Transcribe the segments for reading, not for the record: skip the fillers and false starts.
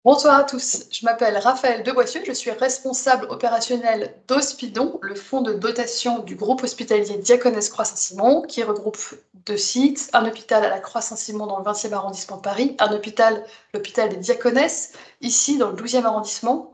Bonsoir à tous, je m'appelle Raphaël Deboissieu, je suis responsable opérationnel d'Hospidon, le fonds de dotation du groupe hospitalier Diaconesse Croix-Saint-Simon, qui regroupe 2 sites, un hôpital à la Croix-Saint-Simon dans le 20e arrondissement de Paris, un hôpital, l'hôpital des Diaconesses, ici dans le 12e arrondissement.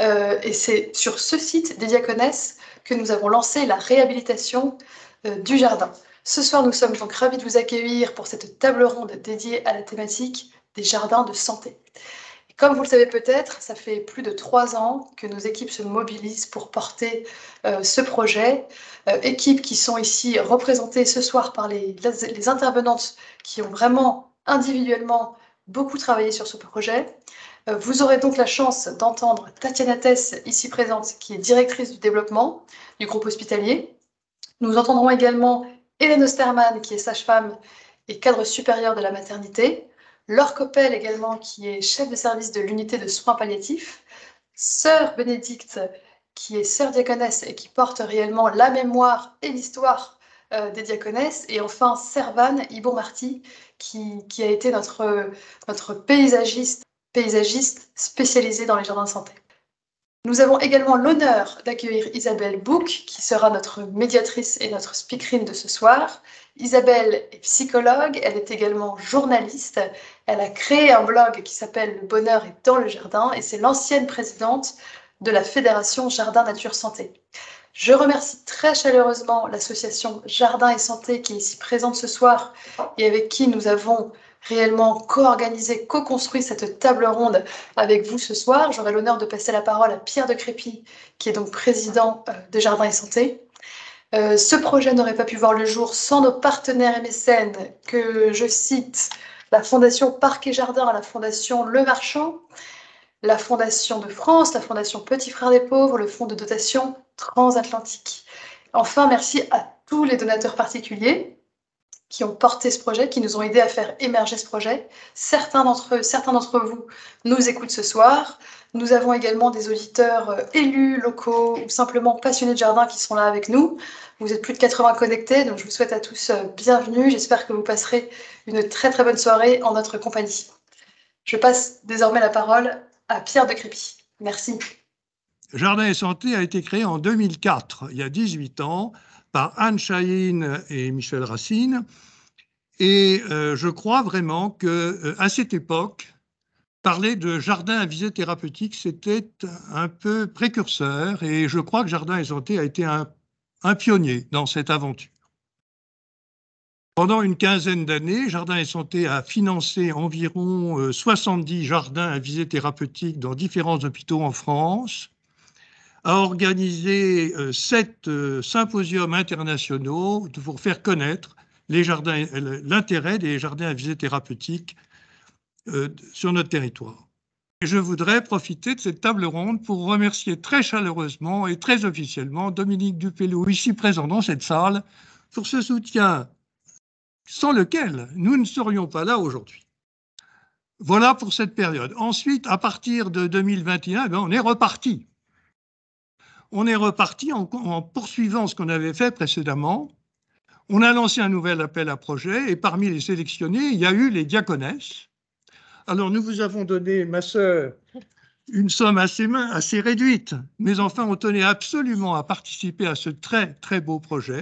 Et c'est sur ce site des Diaconesses que nous avons lancé la réhabilitation du jardin. Ce soir, nous sommes donc ravis de vous accueillir pour cette table ronde dédiée à la thématique des jardins de santé. Comme vous le savez peut-être, ça fait plus de 3 ans que nos équipes se mobilisent pour porter ce projet. Équipes qui sont ici représentées ce soir par les intervenantes qui ont vraiment individuellement beaucoup travaillé sur ce projet. Vous aurez donc la chance d'entendre Tatiana Tess, ici présente, qui est directrice du développement du groupe hospitalier. Nous entendrons également Hélène Osterman, qui est sage-femme et cadre supérieur de la maternité. Laure Coppel également, qui est chef de service de l'unité de soins palliatifs, sœur Bénédicte, qui est sœur diaconesse et qui porte réellement la mémoire et l'histoire des diaconesses, et enfin Servane Ibourg-Marty, qui a été notre paysagiste spécialisé dans les jardins de santé. Nous avons également l'honneur d'accueillir Isabelle Bouc, qui sera notre médiatrice et notre speakerine de ce soir. Isabelle est psychologue, elle est également journaliste. Elle a créé un blog qui s'appelle Le bonheur est dans le jardin et c'est l'ancienne présidente de la Fédération Jardin Nature Santé. Je remercie très chaleureusement l'association Jardin et Santé qui est ici présente ce soir et avec qui nous avons réellement co-organisé, co-construit cette table ronde avec vous ce soir. J'aurai l'honneur de passer la parole à Pierre de Crépy, qui est donc président de Jardin et Santé. Ce projet n'aurait pas pu voir le jour sans nos partenaires et mécènes, que je cite, la Fondation Parc et Jardin, la Fondation Le Marchand, la Fondation de France, la Fondation Petits Frères des Pauvres, le Fonds de dotation transatlantique. Enfin, merci à tous les donateurs particuliers qui ont porté ce projet, qui nous ont aidés à faire émerger ce projet. Certains d'entre vous nous écoutent ce soir. Nous avons également des auditeurs élus, locaux ou simplement passionnés de jardin qui sont là avec nous. Vous êtes plus de 80 connectés, donc je vous souhaite à tous bienvenue. J'espère que vous passerez une très très bonne soirée en notre compagnie. Je passe désormais la parole à Pierre de Crépy. Merci. Jardin et Santé a été créé en 2004, il y a 18 ans, par Anne Chahine et Michel Racine. Et je crois vraiment qu'à cette époque, parler de jardin à visée thérapeutique, c'était un peu précurseur. Et je crois que Jardin et Santé a été un pionnier dans cette aventure. Pendant une quinzaine d'années, Jardin et Santé a financé environ 70 jardins à visée thérapeutique dans différents hôpitaux en France, a organisé 7 symposiums internationaux pour faire connaître l'intérêt des jardins à visée thérapeutique sur notre territoire. Et je voudrais profiter de cette table ronde pour remercier très chaleureusement et très officiellement Dominique Dupellot, ici présent dans cette salle, pour ce soutien sans lequel nous ne serions pas là aujourd'hui. Voilà pour cette période. Ensuite, à partir de 2021, on est reparti. On est reparti en poursuivant ce qu'on avait fait précédemment. On a lancé un nouvel appel à projet et parmi les sélectionnés, il y a eu les diaconesses. Alors, nous vous avons donné, ma sœur, une somme assez réduite, mais enfin, on tenait absolument à participer à ce très, très beau projet.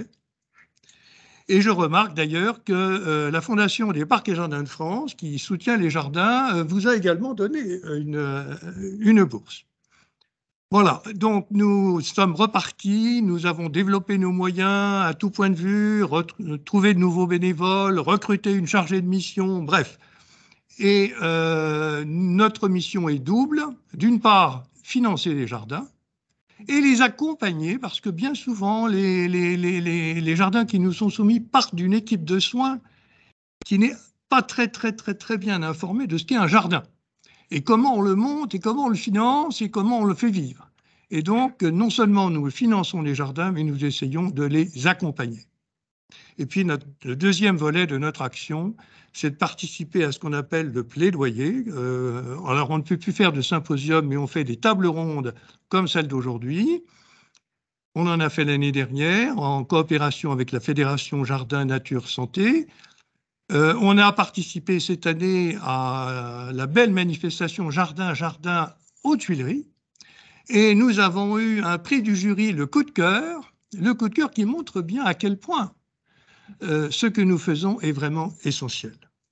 Et je remarque d'ailleurs que la Fondation des Parcs et Jardins de France, qui soutient les jardins, vous a également donné une bourse. Voilà, donc nous sommes repartis, nous avons développé nos moyens à tout point de vue, trouvé de nouveaux bénévoles, recruté une chargée de mission, bref. Et notre mission est double. D'une part, financer les jardins et les accompagner, parce que bien souvent, les jardins qui nous sont soumis partent d'une équipe de soins qui n'est pas très bien informée de ce qu'est un jardin. Et comment on le monte, et comment on le finance, et comment on le fait vivre. Et donc, non seulement nous finançons les jardins, mais nous essayons de les accompagner. Et puis, le deuxième volet de notre action, c'est de participer à ce qu'on appelle le plaidoyer. Alors, on ne peut plus faire de symposium, mais on fait des tables rondes comme celle d'aujourd'hui. On en a fait l'année dernière, en coopération avec la Fédération Jardin Nature Santé. On a participé cette année à la belle manifestation Jardin aux Tuileries et nous avons eu un prix du jury, le coup de cœur qui montre bien à quel point ce que nous faisons est vraiment essentiel.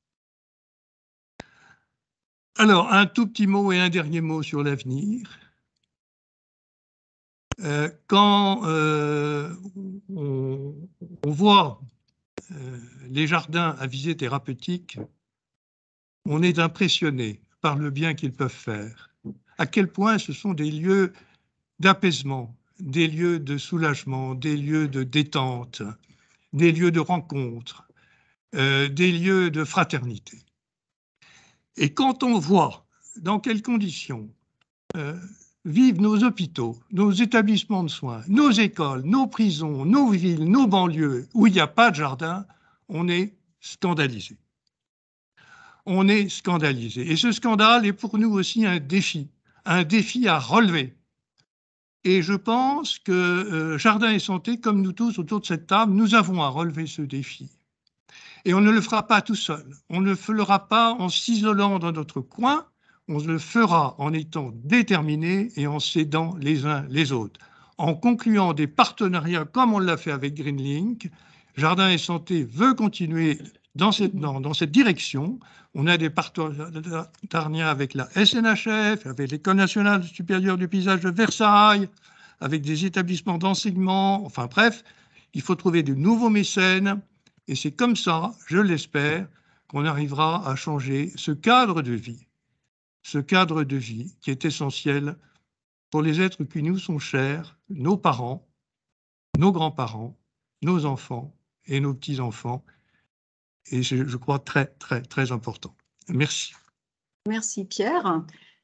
Alors, un tout petit mot et un dernier mot sur l'avenir. Quand on voit les jardins à visée thérapeutique, on est impressionné par le bien qu'ils peuvent faire. À quel point ce sont des lieux d'apaisement, des lieux de soulagement, des lieux de détente, des lieux de rencontre, des lieux de fraternité. Et quand on voit dans quelles conditions vivent nos hôpitaux, nos établissements de soins, nos écoles, nos prisons, nos villes, nos banlieues, où il n'y a pas de jardin, on est scandalisé. On est scandalisé. Et ce scandale est pour nous aussi un défi à relever. Et je pense que Jardin et Santé, comme nous tous autour de cette table, nous avons à relever ce défi. Et on ne le fera pas tout seul. On ne le fera pas en s'isolant dans notre coin. On le fera en étant déterminés et en s'aidant les uns les autres. En concluant des partenariats comme on l'a fait avec Greenlink, Jardin et Santé veut continuer dans cette direction. On a des partenariats avec la SNHF, avec l'École nationale supérieure du paysage de Versailles, avec des établissements d'enseignement. Enfin bref, il faut trouver de nouveaux mécènes. Et c'est comme ça, je l'espère, qu'on arrivera à changer ce cadre de vie qui est essentiel pour les êtres qui nous sont chers, nos parents, nos grands-parents, nos enfants et nos petits-enfants. Et je crois très, très, très important. Merci. Merci Pierre.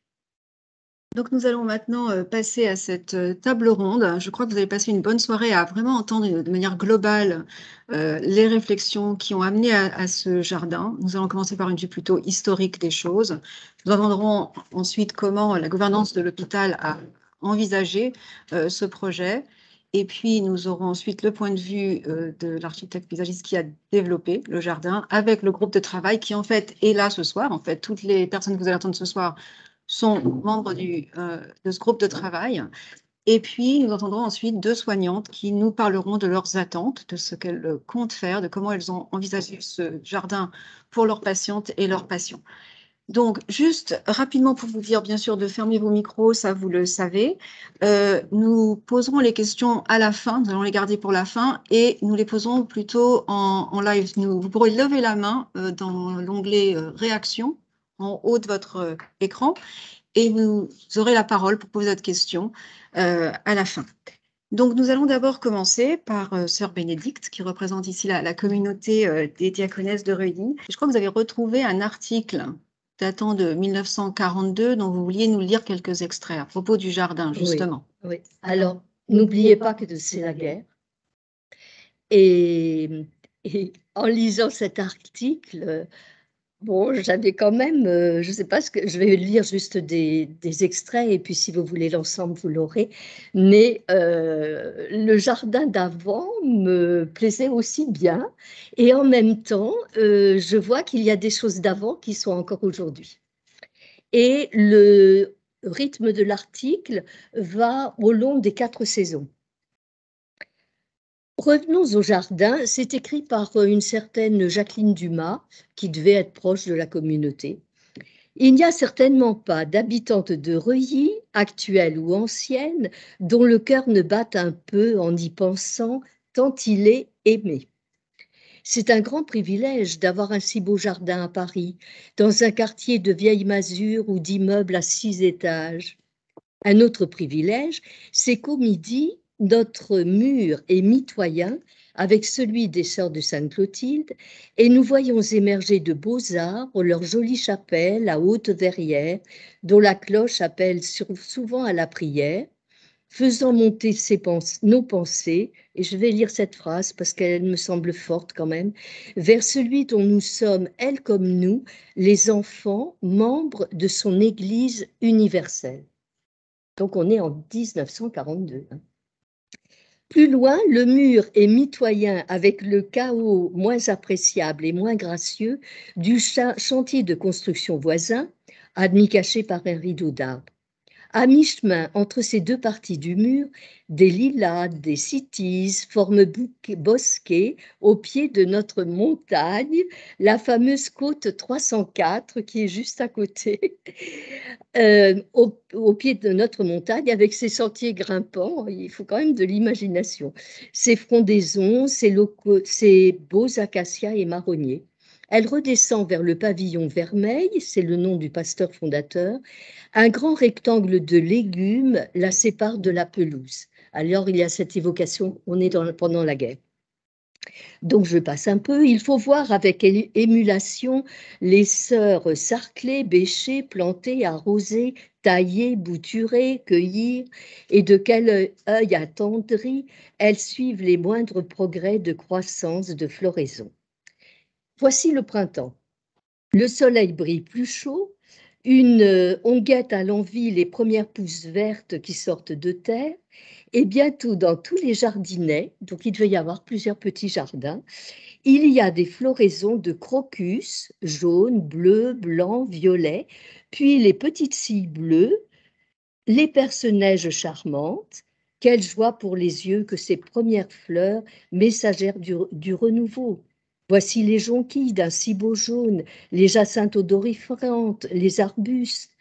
Donc nous allons maintenant passer à cette table ronde. Je crois que vous avez passé une bonne soirée à vraiment entendre de manière globale les réflexions qui ont amené à ce jardin. Nous allons commencer par une vue plutôt historique des choses. Nous entendrons ensuite comment la gouvernance de l'hôpital a envisagé ce projet. Et puis nous aurons ensuite le point de vue de l'architecte paysagiste qui a développé le jardin avec le groupe de travail qui en fait est là ce soir. En fait, toutes les personnes que vous allez entendre ce soir sont membres de ce groupe de travail. Et puis, nous entendrons ensuite deux soignantes qui nous parleront de leurs attentes, de ce qu'elles comptent faire, de comment elles ont envisagé ce jardin pour leurs patientes et leurs patients. Donc, juste rapidement pour vous dire, bien sûr, de fermer vos micros, ça vous le savez. Nous poserons les questions à la fin, nous allons les garder pour la fin, et nous les poserons plutôt en live. Vous pourrez lever la main dans l'onglet réaction, en haut de votre écran, et vous aurez la parole pour poser votre question à la fin. Donc, nous allons d'abord commencer par Sœur Bénédicte, qui représente ici la communauté des diaconesses de Reuilly. Je crois que vous avez retrouvé un article datant de 1942 dont vous vouliez nous lire quelques extraits à propos du jardin, justement. Oui, oui. Alors, n'oubliez pas que c'est la guerre. Et en lisant cet article, bon, j'avais quand même, je ne sais pas ce que je vais lire juste des extraits et puis si vous voulez l'ensemble, vous l'aurez. Mais le jardin d'avant me plaisait aussi bien et en même temps, je vois qu'il y a des choses d'avant qui sont encore aujourd'hui. Et le rythme de l'article va au long des 4 saisons. Revenons au jardin, c'est écrit par une certaine Jacqueline Dumas, qui devait être proche de la communauté. Il n'y a certainement pas d'habitante de Reuilly, actuelle ou ancienne, dont le cœur ne batte un peu en y pensant, tant il est aimé. C'est un grand privilège d'avoir un si beau jardin à Paris, dans un quartier de vieilles masures ou d'immeubles à 6 étages. Un autre privilège, c'est qu'au midi, notre mur est mitoyen avec celui des Sœurs de Sainte-Clotilde et nous voyons émerger de beaux arbres leurs jolies chapelles à haute verrière dont la cloche appelle souvent à la prière, faisant monter nos pensées, et je vais lire cette phrase parce qu'elle me semble forte quand même, vers celui dont nous sommes, elle comme nous, les enfants, membres de son Église universelle. Donc, on est en 1942. Plus loin, le mur est mitoyen avec le chaos moins appréciable et moins gracieux du chantier de construction voisin, à demi caché par un rideau d'arbres. À mi-chemin entre ces deux parties du mur, des lilas, des cytises forment bosquet au pied de notre montagne, la fameuse côte 304 qui est juste à côté, au pied de notre montagne avec ses sentiers grimpants. Il faut quand même de l'imagination. Ces frondaisons, ces beaux acacias et marronniers. Elle redescend vers le pavillon Vermeil, c'est le nom du pasteur fondateur. Un grand rectangle de légumes la sépare de la pelouse. Alors, il y a cette évocation, on est pendant la guerre. Donc, je passe un peu. Il faut voir avec émulation les sœurs sarcler, bêcher, planter, arroser, tailler, bouturer, cueillir, et de quel œil attendri elles suivent les moindres progrès de croissance, de floraison. Voici le printemps. Le soleil brille plus chaud. On guette à l'envi les premières pousses vertes qui sortent de terre, et bientôt dans tous les jardinets, donc il devait y avoir plusieurs petits jardins, il y a des floraisons de crocus, jaunes, bleus, blancs, violets, puis les petites scies bleues, les perce-neiges charmantes. Quelle joie pour les yeux que ces premières fleurs, messagères du renouveau. Voici les jonquilles d'un si beau jaune, les jacinthes odoriférantes, les arbustes,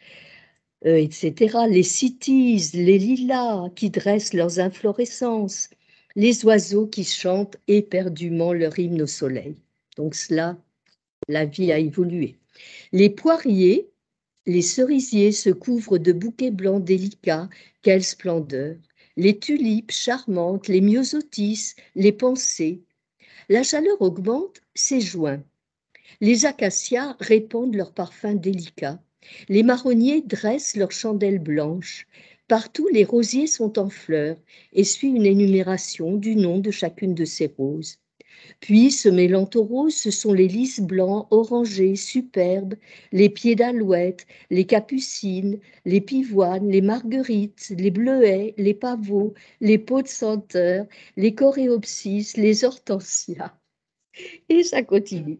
etc., les cytises, les lilas qui dressent leurs inflorescences, les oiseaux qui chantent éperdument leur hymne au soleil. Donc cela, la vie a évolué. Les poiriers, les cerisiers se couvrent de bouquets blancs délicats, quelle splendeur! Les tulipes charmantes, les myosotis, les pensées. La chaleur augmente, c'est juin. Les acacias répandent leurs parfums délicats. Les marronniers dressent leurs chandelles blanches. Partout, les rosiers sont en fleurs et suit une énumération du nom de chacune de ces roses. Puis, se mêlant aux roses, ce sont les lys blancs, orangés, superbes, les pieds d'alouette, les capucines, les pivoines, les marguerites, les bleuets, les pavots, les pots de senteur, les coréopsis, les hortensias. Et ça continue.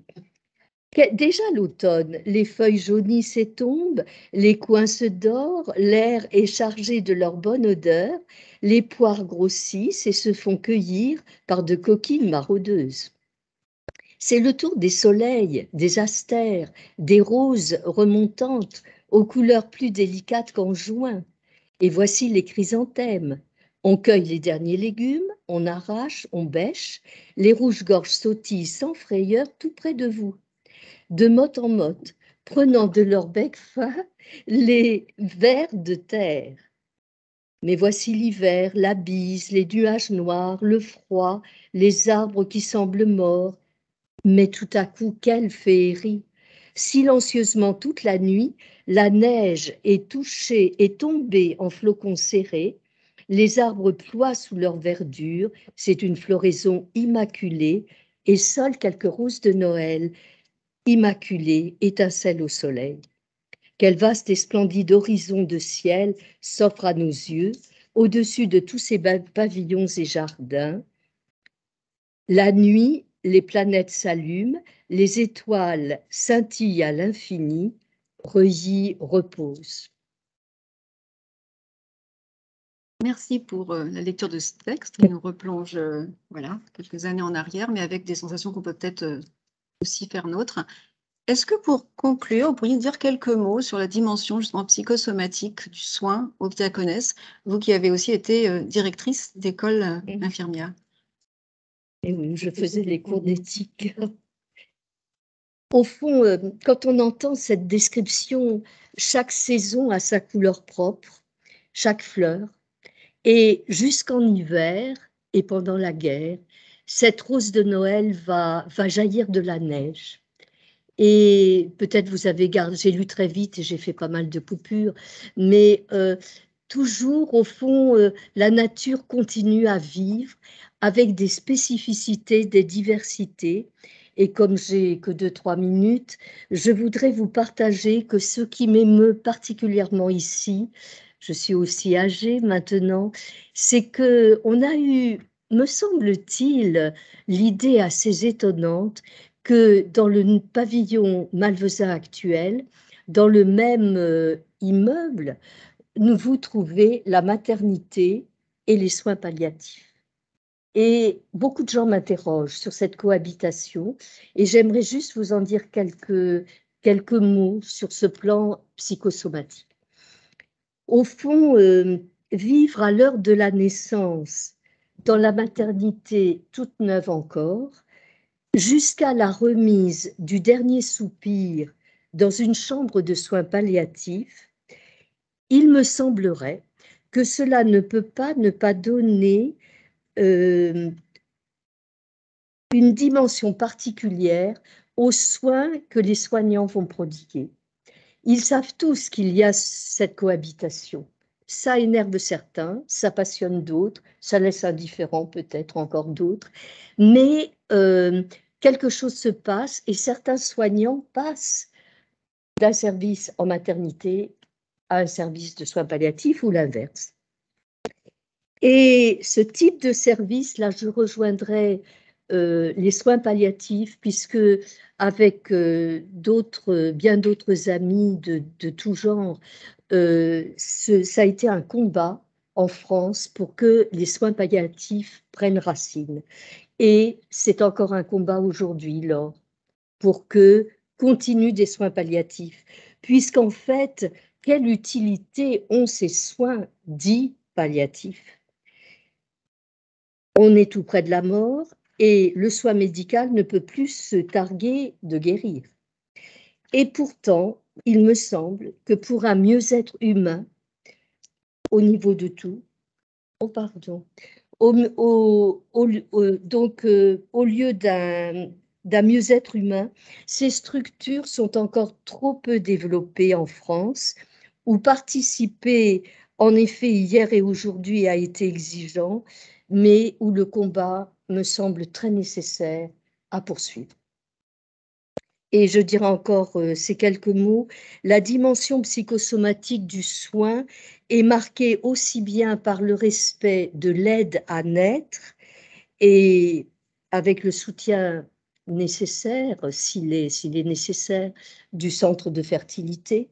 Déjà l'automne, les feuilles jaunissent et tombent, les coins se dorent, l'air est chargé de leur bonne odeur, les poires grossissent et se font cueillir par de coquines maraudeuses. C'est le tour des soleils, des astères, des roses remontantes aux couleurs plus délicates qu'en juin. Et voici les chrysanthèmes. On cueille les derniers légumes, on arrache, on bêche, les rouges-gorges sautillent sans frayeur tout près de vous. De motte en motte, prenant de leur bec fin les vers de terre. Mais voici l'hiver, la bise, les nuages noirs, le froid, les arbres qui semblent morts. Mais tout à coup, quelle féerie! Silencieusement toute la nuit, la neige est tombée en flocons serrés, les arbres ploient sous leur verdure, c'est une floraison immaculée, et seules quelques roses de Noël immaculées étincellent au soleil. Quel vaste et splendide horizon de ciel s'offre à nos yeux, au-dessus de tous ces pavillons et jardins. La nuit, les planètes s'allument, les étoiles scintillent à l'infini, Reuilly repose. Merci pour la lecture de ce texte qui nous replonge voilà, quelques années en arrière, mais avec des sensations qu'on peut peut-être aussi faire nôtres. Est-ce que pour conclure, vous pourriez dire quelques mots sur la dimension justement psychosomatique du soin au Diaconesse, vous qui avez aussi été directrice d'école infirmière? Et oui, je faisais les cours d'éthique. Au fond, quand on entend cette description, chaque saison a sa couleur propre, chaque fleur, et jusqu'en hiver et pendant la guerre, cette rose de Noël va jaillir de la neige. Et peut-être vous avez gardé, j'ai lu très vite et j'ai fait pas mal de coupures, mais toujours au fond, la nature continue à vivre avec des spécificités, des diversités. Et comme j'ai que 2-3 minutes, je voudrais vous partager que ce qui m'émeut particulièrement ici, je suis aussi âgée maintenant, c'est qu'on a eu me semble-t-il, l'idée assez étonnante que dans le pavillon malvesin actuel, dans le même immeuble, vous trouvez la maternité et les soins palliatifs. Et beaucoup de gens m'interrogent sur cette cohabitation et j'aimerais juste vous en dire quelques mots sur ce plan psychosomatique. Au fond, vivre à l'heure de la naissance dans la maternité toute neuve encore, jusqu'à la remise du dernier soupir dans une chambre de soins palliatifs, il me semblerait que cela ne peut pas ne pas donner une dimension particulière aux soins que les soignants vont prodiguer. Ils savent tous qu'il y a cette cohabitation. Ça énerve certains, ça passionne d'autres, ça laisse indifférent peut-être encore d'autres, mais quelque chose se passe et certains soignants passent d'un service en maternité à un service de soins palliatifs ou l'inverse. Et ce type de service, là, je rejoindrai les soins palliatifs, puisque avec bien d'autres amis de tout genre, ça a été un combat en France pour que les soins palliatifs prennent racine. Et c'est encore un combat aujourd'hui, Laure, pour que continuent des soins palliatifs, puisqu'en fait, quelle utilité ont ces soins dits palliatifs? On est tout près de la mort et le soin médical ne peut plus se targuer de guérir. Et pourtant, il me semble que pour un mieux-être humain, au niveau de tout, donc au lieu d'un mieux-être humain, ces structures sont encore trop peu développées en France, où participer, en effet, hier et aujourd'hui a été exigeant, mais où le combat me semble très nécessaire à poursuivre. Et je dirais encore ces quelques mots, la dimension psychosomatique du soin est marquée aussi bien par le respect de l'aide à naître et avec le soutien nécessaire, s'il est nécessaire, du centre de fertilité,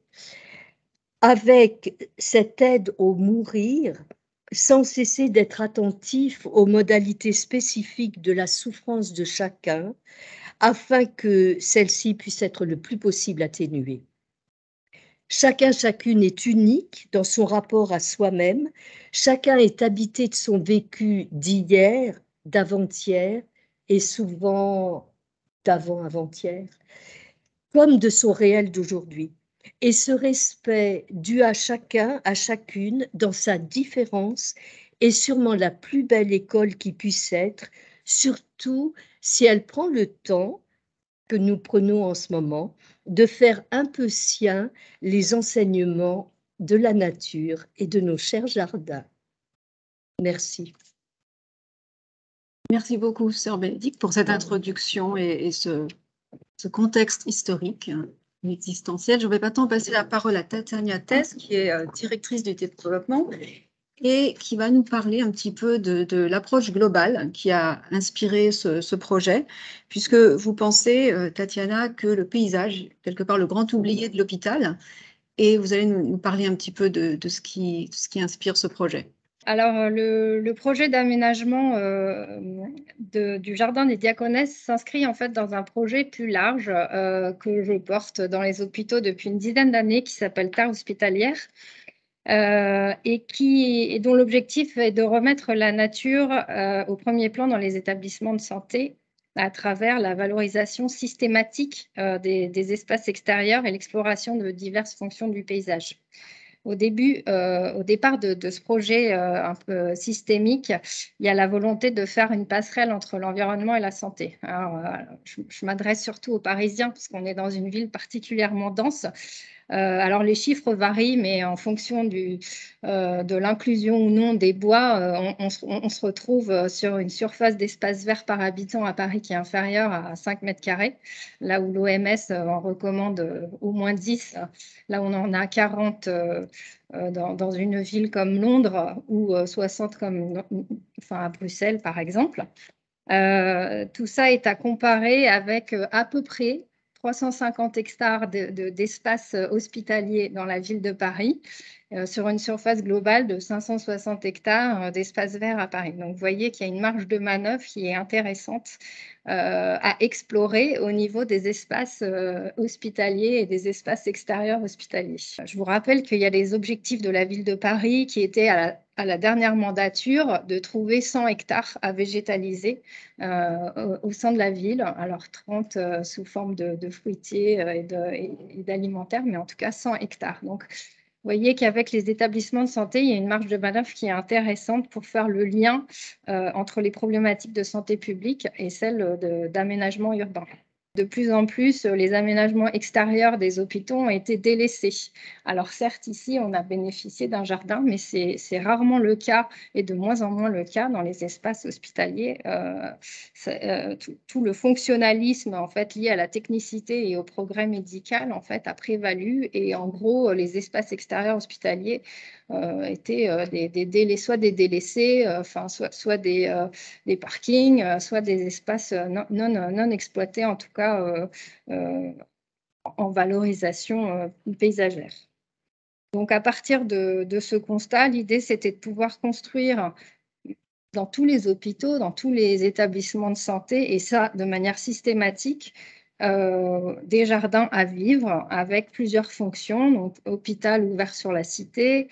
avec cette aide au mourir, sans cesser d'être attentif aux modalités spécifiques de la souffrance de chacun, afin que celle-ci puisse être le plus possible atténuée. Chacune est unique dans son rapport à soi-même, chacun est habité de son vécu d'hier, d'avant-hier et souvent d'avant-avant-hier, comme de son réel d'aujourd'hui. Et ce respect dû à chacun, à chacune, dans sa différence, est sûrement la plus belle école qui puisse être, surtout si elle prend le temps que nous prenons en ce moment de faire un peu sien les enseignements de la nature et de nos chers jardins. Merci. Merci beaucoup, sœur Bénédicte, pour cette introduction et ce contexte historique existentiel. Je vais maintenant passer la parole à Tatiana Tess, qui est directrice du développement et qui va nous parler un petit peu de l'approche globale qui a inspiré ce projet, puisque vous pensez, Tatiana, que le paysage, quelque part le grand oublié de l'hôpital, et vous allez nous parler un petit peu de ce qui inspire ce projet. Alors, le projet d'aménagement du Jardin des Diaconesses s'inscrit en fait dans un projet plus large que je porte dans les hôpitaux depuis une dizaine d'années qui s'appelle Terre hospitalière et dont l'objectif est de remettre la nature au premier plan dans les établissements de santé à travers la valorisation systématique des espaces extérieurs et l'exploration de diverses fonctions du paysage. Au départ de ce projet un peu systémique, il y a la volonté de faire une passerelle entre l'environnement et la santé. Alors, je m'adresse surtout aux Parisiens, parce qu'on est dans une ville particulièrement dense. Alors, les chiffres varient, mais en fonction de l'inclusion ou non des bois, on se retrouve sur une surface d'espace vert par habitant à Paris qui est inférieure à 5 mètres carrés, là où l'OMS en recommande au moins 10, là où on en a 40 dans une ville comme Londres ou 60 à Bruxelles, par exemple. Tout ça est à comparer avec à peu près 350 hectares d'espace hospitalier dans la ville de Paris, sur une surface globale de 560 hectares d'espace vert à Paris. Donc, vous voyez qu'il y a une marge de manœuvre qui est intéressante à explorer au niveau des espaces hospitaliers et des espaces extérieurs hospitaliers. Je vous rappelle qu'il y a des objectifs de la ville de Paris qui étaient à la dernière mandature de trouver 100 hectares à végétaliser au sein de la ville. Alors 30 sous forme de fruitiers et d'alimentaire, mais en tout cas 100 hectares. Donc, vous voyez qu'avec les établissements de santé, il y a une marge de manœuvre qui est intéressante pour faire le lien entre les problématiques de santé publique et celles d'aménagement urbain. De plus en plus, les aménagements extérieurs des hôpitaux ont été délaissés. Alors certes, ici, on a bénéficié d'un jardin, mais c'est rarement le cas et de moins en moins le cas dans les espaces hospitaliers. Tout le fonctionnalisme en fait, lié à la technicité et au progrès médical en fait, a prévalu et en gros, les espaces extérieurs hospitaliers étaient soit des délaissés, soit des parkings, soit des espaces non exploités, en tout cas en valorisation paysagère. Donc, à partir de ce constat, l'idée, c'était de pouvoir construire dans tous les hôpitaux, dans tous les établissements de santé, et ça de manière systématique, des jardins à vivre avec plusieurs fonctions, donc hôpital ouvert sur la cité,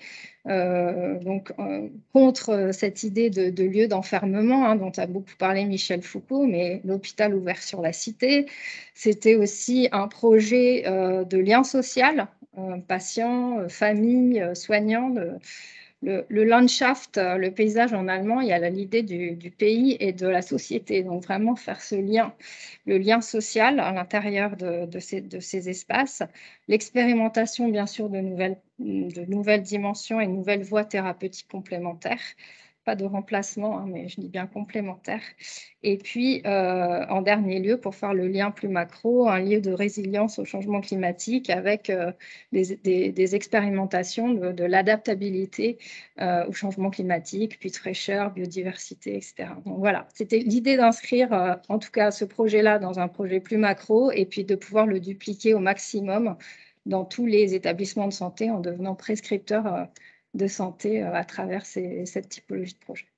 contre cette idée de lieu d'enfermement dont a beaucoup parlé Michel Foucault, mais l'hôpital ouvert sur la cité, c'était aussi un projet de lien social, patients, familles, soignants, le Landschaft, le paysage en allemand, il y a l'idée du pays et de la société. Donc, vraiment faire ce lien, le lien social à l'intérieur de ces espaces. L'expérimentation, bien sûr, de nouvelles dimensions et de nouvelles voies thérapeutiques complémentaires. Pas de remplacement, mais je dis bien complémentaire. Et puis, en dernier lieu, pour faire le lien plus macro, un lieu de résilience au changement climatique avec des expérimentations de l'adaptabilité au changement climatique, puis de fraîcheur, biodiversité, etc. Donc voilà, c'était l'idée d'inscrire en tout cas ce projet-là dans un projet plus macro et puis de pouvoir le dupliquer au maximum dans tous les établissements de santé en devenant prescripteur de santé à travers cette typologie de projet.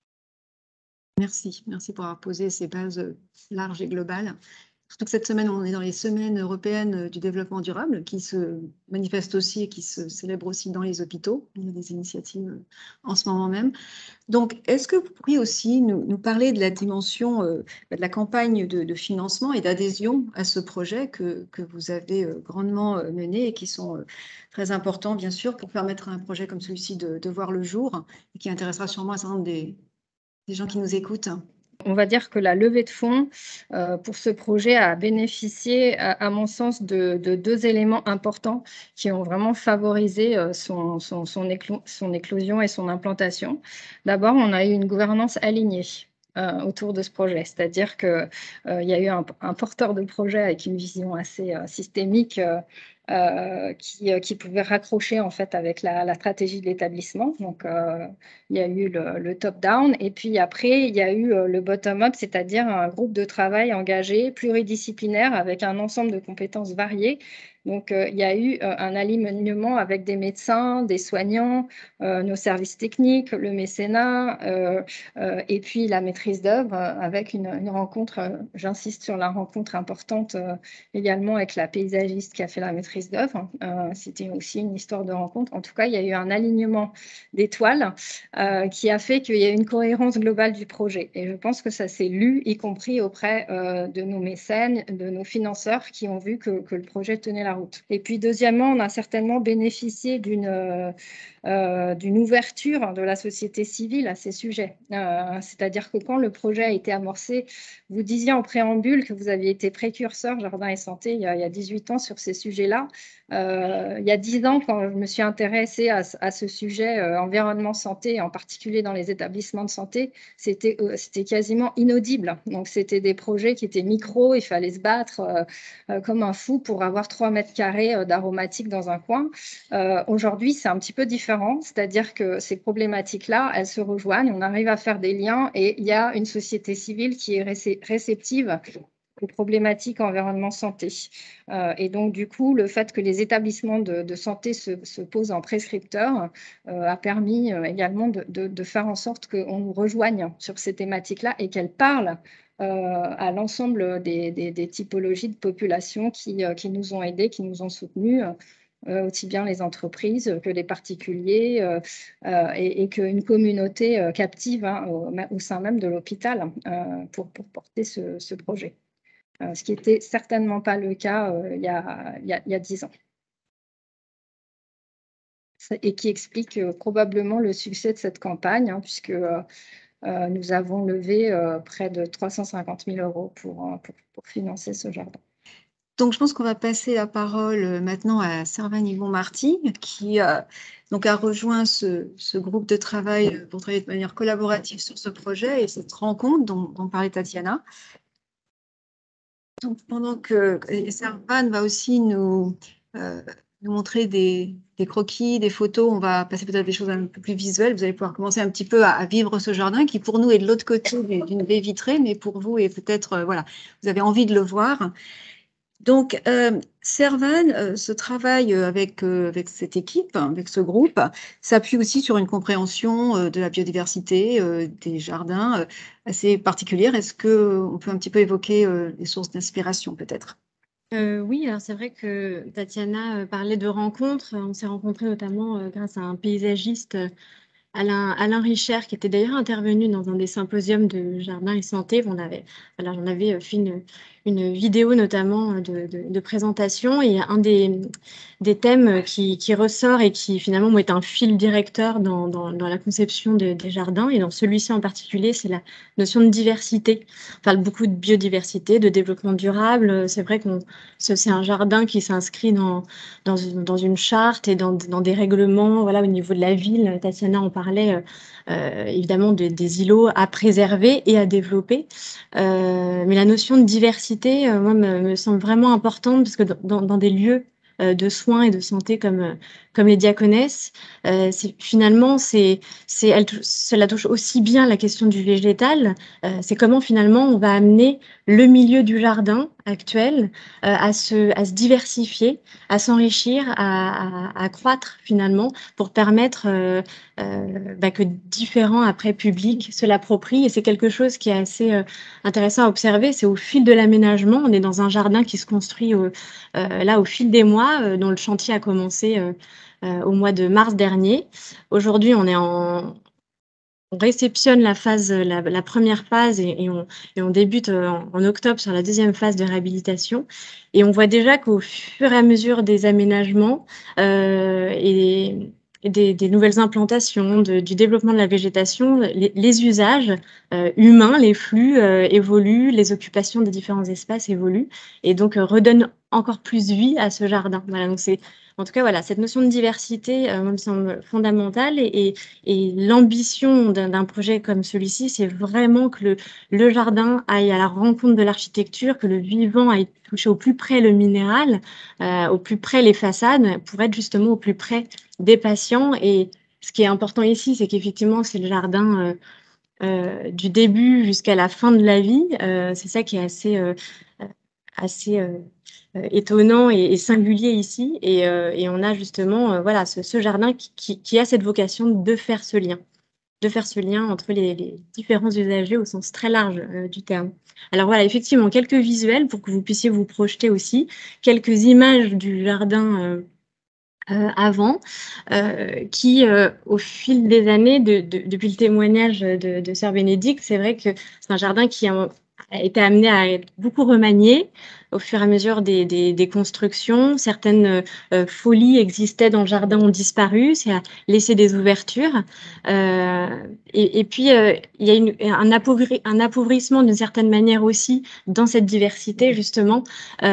Merci pour avoir posé ces bases larges et globales. Surtout que cette semaine, on est dans les semaines européennes du développement durable qui se manifestent aussi et qui se célèbrent aussi dans les hôpitaux. Il y a des initiatives en ce moment même. Donc, est-ce que vous pourriez aussi nous parler de la dimension de la campagne de financement et d'adhésion à ce projet que vous avez grandement mené et qui sont très importants, bien sûr, pour permettre à un projet comme celui-ci de voir le jour et qui intéressera sûrement un certain nombre des gens qui nous écoutent? On va dire que la levée de fonds pour ce projet a bénéficié, à mon sens, de 2 éléments importants qui ont vraiment favorisé son éclosion et son implantation. D'abord, on a eu une gouvernance alignée autour de ce projet, c'est-à-dire qu'il y a eu un porteur de projet avec une vision assez systémique qui pouvait raccrocher en fait avec la stratégie de l'établissement. Donc, il y a eu le top-down et puis après, il y a eu le bottom-up, c'est-à-dire un groupe de travail engagé, pluridisciplinaire, avec un ensemble de compétences variées. Donc, il y a eu un alignement avec des médecins, des soignants, nos services techniques, le mécénat et puis la maîtrise d'œuvre avec une rencontre, j'insiste sur la rencontre importante également avec la paysagiste qui a fait la maîtrise d'œuvre. C'était aussi une histoire de rencontre. En tout cas, il y a eu un alignement d'étoiles qui a fait qu'il y a une cohérence globale du projet. Et je pense que ça s'est lu, y compris auprès de nos mécènes, de nos financeurs qui ont vu que le projet tenait la la route. Et puis, deuxièmement, on a certainement bénéficié d'une ouverture de la société civile à ces sujets. C'est-à-dire que quand le projet a été amorcé, vous disiez en préambule que vous aviez été précurseur Jardin et Santé il y a 18 ans sur ces sujets-là. Il y a 10 ans, quand je me suis intéressée à ce sujet environnement santé, en particulier dans les établissements de santé, c'était quasiment inaudible. Donc, c'était des projets qui étaient micro, il fallait se battre comme un fou pour avoir 3 mètres carrés d'aromatique dans un coin. Aujourd'hui, c'est un petit peu différent, c'est-à-dire que ces problématiques-là, elles se rejoignent, on arrive à faire des liens et il y a une société civile qui est réceptive aux problématiques environnement santé. Et donc, du coup, le fait que les établissements de santé se posent en prescripteurs a permis également de faire en sorte qu'on nous rejoigne sur ces thématiques-là et qu'elles parlent à l'ensemble des typologies de population qui nous ont aidés, qui nous ont soutenus, aussi bien les entreprises que les particuliers et qu'une communauté captive au sein même de l'hôpital pour porter ce projet. Ce qui n'était certainement pas le cas il y a 10 ans. Et qui explique probablement le succès de cette campagne, puisque nous avons levé près de 350 000 € pour financer ce jardin. Donc, je pense qu'on va passer la parole maintenant à Servane Yvon-Marty, qui donc a rejoint ce groupe de travail pour travailler de manière collaborative sur ce projet et cette rencontre dont parlait Tatiana. Donc, pendant que Servane va aussi nous montrer des croquis, des photos, on va passer peut-être à des choses un peu plus visuelles. Vous allez pouvoir commencer un petit peu à vivre ce jardin qui, pour nous, est de l'autre côté d'une baie vitrée, mais pour vous, est peut-être, voilà, vous avez envie de le voir. Donc, Servane, ce travail avec cette équipe, avec ce groupe, s'appuie aussi sur une compréhension de la biodiversité, des jardins assez particulière. Est-ce qu'on peut un petit peu évoquer les sources d'inspiration, peut-être? Oui, alors c'est vrai que Tatiana parlait de rencontres. On s'est rencontrés notamment grâce à un paysagiste, Alain Richer, qui était d'ailleurs intervenu dans un des symposiums de Jardin et Santé. J'en avais fait une vidéo notamment de présentation, et un des thèmes qui ressort et qui finalement est un fil directeur dans la conception des jardins, et dans celui-ci en particulier, c'est la notion de diversité. On parle beaucoup de biodiversité, de développement durable. C'est vrai que c'est un jardin qui s'inscrit dans une charte et dans des règlements, voilà, au niveau de la ville. Tatiana en parlait, évidemment des îlots à préserver et à développer. Mais la notion de diversité, moi, me semble vraiment importante, parce que dans des lieux de soins et de santé comme les diaconesses, finalement, cela touche aussi bien la question du végétal. C'est comment finalement on va amener le milieu du jardin actuel à se diversifier, à s'enrichir, à croître finalement, pour permettre que différents après publics se l'approprient. Et c'est quelque chose qui est assez intéressant à observer. C'est au fil de l'aménagement. On est dans un jardin qui se construit là au fil des mois, dont le chantier a commencé au mois de mars dernier. Aujourd'hui, on réceptionne la première phase et on débute en octobre sur la deuxième phase de réhabilitation. Et on voit déjà qu'au fur et à mesure des aménagements et des nouvelles implantations, du développement de la végétation, les usages humains, les flux évoluent, les occupations des différents espaces évoluent, et donc redonnent encore plus vie à ce jardin. Voilà, donc en tout cas, voilà, cette notion de diversité me semble fondamentale, et l'ambition d'un projet comme celui-ci, c'est vraiment que le jardin aille à la rencontre de l'architecture, que le vivant aille toucher au plus près le minéral, au plus près les façades, pour être justement au plus près des patients. Et ce qui est important ici, c'est qu'effectivement, c'est le jardin du début jusqu'à la fin de la vie. C'est ça qui est assez étonnant et singulier ici. Et on a justement voilà, ce jardin qui a cette vocation de faire ce lien entre les différents usagers au sens très large du terme. Alors voilà, effectivement, quelques visuels pour que vous puissiez vous projeter aussi, quelques images du jardin avant, qui, au fil des années, depuis le témoignage de Sœur Bénédicte, c'est vrai que c'est un jardin qui a a été amené à être beaucoup remanié au fur et à mesure des constructions. Certaines folies existaient dans le jardin, ont disparu, c'est à laisser des ouvertures. Et puis, il y a un appauvrissement d'une certaine manière aussi dans cette diversité, justement.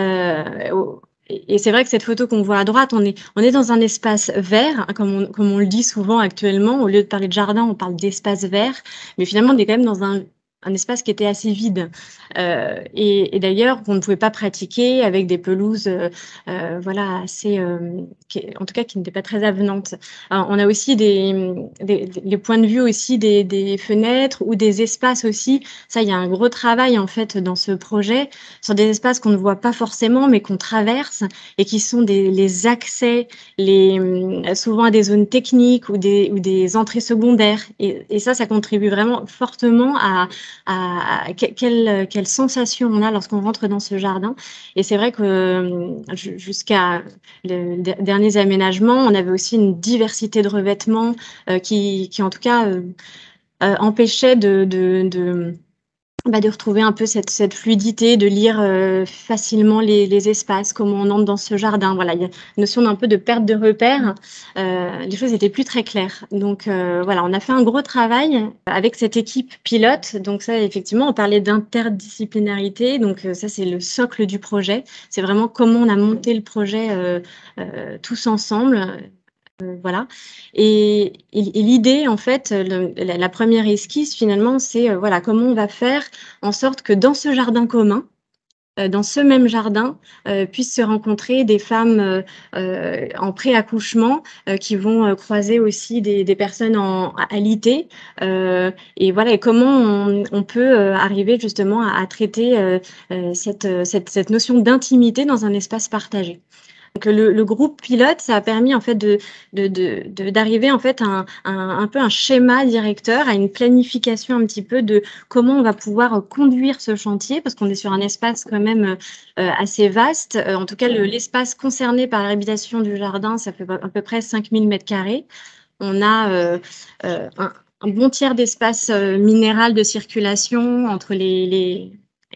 Et c'est vrai que cette photo qu'on voit à droite, on est dans un espace vert, hein, comme on le dit souvent actuellement. Au lieu de parler de jardin, on parle d'espace vert. Mais finalement, on est quand même dans un espace qui était assez vide et d'ailleurs qu'on ne pouvait pas pratiquer avec des pelouses voilà assez en tout cas qui n'étaient pas très avenantes. Alors, on a aussi les points de vue aussi des fenêtres ou des espaces aussi. Ça, il y a un gros travail en fait dans ce projet sur des espaces qu'on ne voit pas forcément mais qu'on traverse et qui sont les accès souvent à des zones techniques ou des entrées secondaires et ça contribue vraiment fortement à quelle sensation on a lorsqu'on rentre dans ce jardin. Et c'est vrai que jusqu'à les derniers aménagements, on avait aussi une diversité de revêtements qui en tout cas empêchait de retrouver un peu cette fluidité, de lire facilement les espaces, comment on entre dans ce jardin. Voilà, il y a une notion d'un peu de perte de repère. Les choses n'étaient plus très claires. Donc voilà, on a fait un gros travail avec cette équipe pilote. Donc ça, effectivement, on parlait d'interdisciplinarité. Donc ça, c'est le socle du projet. C'est vraiment comment on a monté le projet tous ensemble. Voilà. Et l'idée, en fait, la première esquisse, finalement, c'est voilà, comment on va faire en sorte que dans ce jardin commun, dans ce même jardin, puissent se rencontrer des femmes en pré-accouchement qui vont croiser aussi des personnes en alité. Et voilà, et comment on peut arriver justement à traiter cette notion d'intimité dans un espace partagé. Donc le groupe pilote, ça a permis en fait d'arriver en fait à un peu un schéma directeur, à une planification un petit peu de comment on va pouvoir conduire ce chantier, parce qu'on est sur un espace quand même assez vaste. En tout cas, l'espace concerné par la réhabilitation du jardin, ça fait à peu près 5000 m². On a un bon tiers d'espace minéral de circulation entre les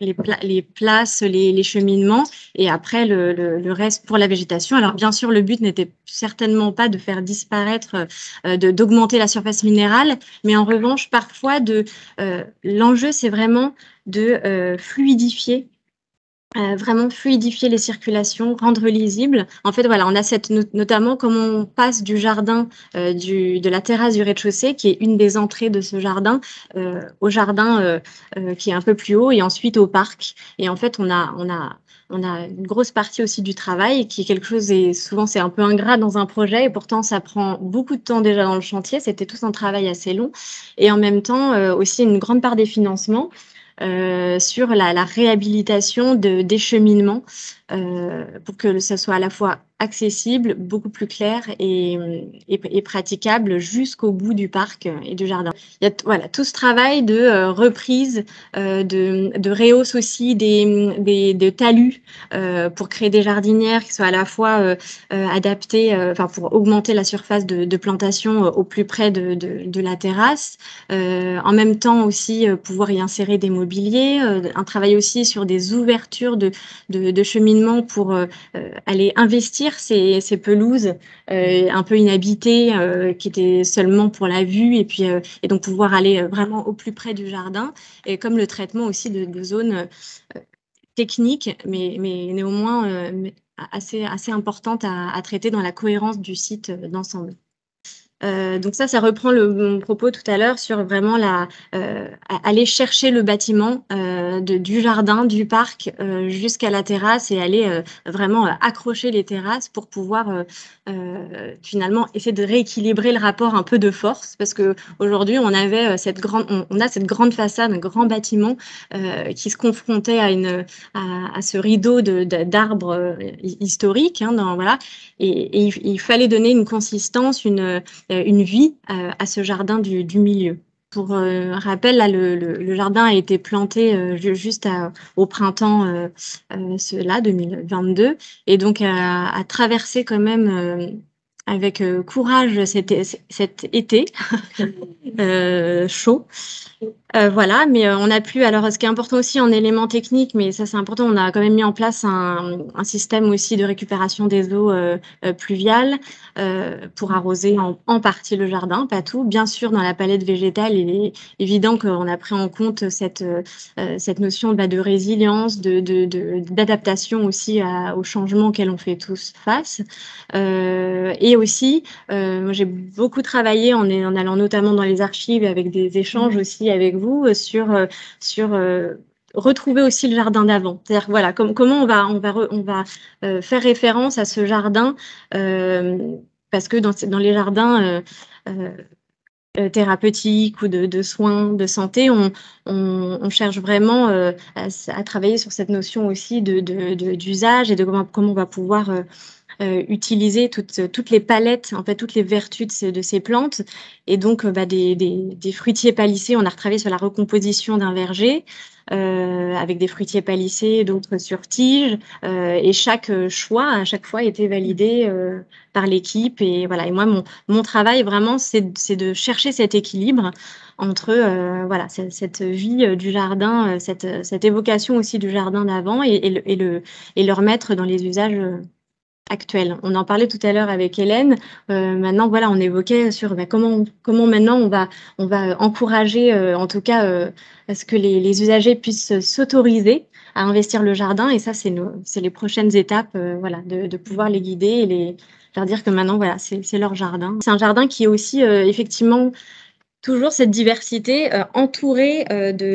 places, les cheminements, et après le reste pour la végétation. Alors bien sûr, le but n'était certainement pas de faire disparaître, d'augmenter la surface minérale, mais en revanche, parfois, l'enjeu, c'est vraiment de fluidifier. Vraiment fluidifier les circulations, rendre lisible. En fait, voilà, on a notamment comment on passe du jardin, de la terrasse du rez-de-chaussée, qui est une des entrées de ce jardin, au jardin qui est un peu plus haut, et ensuite au parc. Et en fait, on a une grosse partie aussi du travail qui est quelque chose, et souvent c'est un peu ingrat dans un projet, et pourtant ça prend beaucoup de temps déjà dans le chantier. C'était tout un travail assez long. Et en même temps, aussi une grande part des financements. Sur la réhabilitation des cheminements pour que ça soit à la fois accessible, beaucoup plus clair et praticable jusqu'au bout du parc et du jardin. Il y a voilà, tout ce travail de reprise, de rehausse aussi de talus pour créer des jardinières qui soient à la fois adaptées, enfin pour augmenter la surface de plantation au plus près de la terrasse. En même temps aussi pouvoir y insérer des mobiliers, un travail aussi sur des ouvertures de cheminement pour aller investir ces pelouses un peu inhabitées qui étaient seulement pour la vue et donc pouvoir aller vraiment au plus près du jardin, et comme le traitement aussi de zones techniques mais néanmoins assez importantes à traiter dans la cohérence du site d'ensemble. Donc ça reprend mon propos tout à l'heure sur vraiment aller chercher le bâtiment du jardin, du parc jusqu'à la terrasse, et aller vraiment accrocher les terrasses pour pouvoir finalement essayer de rééquilibrer le rapport un peu de force, parce que aujourd'hui on a cette grande façade, un grand bâtiment qui se confrontait à ce rideau d'arbres historiques, hein, voilà, et il fallait donner une consistance, une vie à ce jardin du milieu. Pour rappel, là, le jardin a été planté juste au printemps 2022, et donc a traversé quand même avec courage cet été chaud. Voilà, mais on a pu, alors ce qui est important aussi en éléments techniques, mais ça c'est important, on a quand même mis en place un système aussi de récupération des eaux pluviales pour arroser en partie le jardin, pas tout. Bien sûr, dans la palette végétale, il est évident qu'on a pris en compte cette notion de résilience, d'adaptation aussi aux changements auxquels on fait tous face. Et aussi, moi j'ai beaucoup travaillé en allant notamment dans les archives avec des échanges aussi avec vous sur retrouver aussi le jardin d'avant. C'est-à-dire voilà, comment on va faire référence à ce jardin parce que dans les jardins thérapeutiques ou de soins, de santé, on cherche vraiment à travailler sur cette notion aussi d'usage et de comment on va pouvoir utiliser toutes les palettes, en fait, toutes les vertus de ces plantes. Et donc, des fruitiers palissés, on a retravaillé sur la recomposition d'un verger avec des fruitiers palissés, d'autres sur tige. Et chaque choix, à chaque fois, était validé par l'équipe. Et voilà. Et moi, mon travail, vraiment, c'est de chercher cet équilibre entre voilà, cette vie du jardin, cette évocation aussi du jardin d'avant et le remettre dans les usages actuelle. On en parlait tout à l'heure avec Hélène. Maintenant, voilà, on évoquait sur comment maintenant on va encourager, en tout cas, à ce que les usagers puissent s'autoriser à investir le jardin. Et ça, c'est les prochaines étapes, voilà, de pouvoir les guider et leur dire que maintenant, voilà, c'est leur jardin. C'est un jardin qui est aussi effectivement toujours cette diversité entourée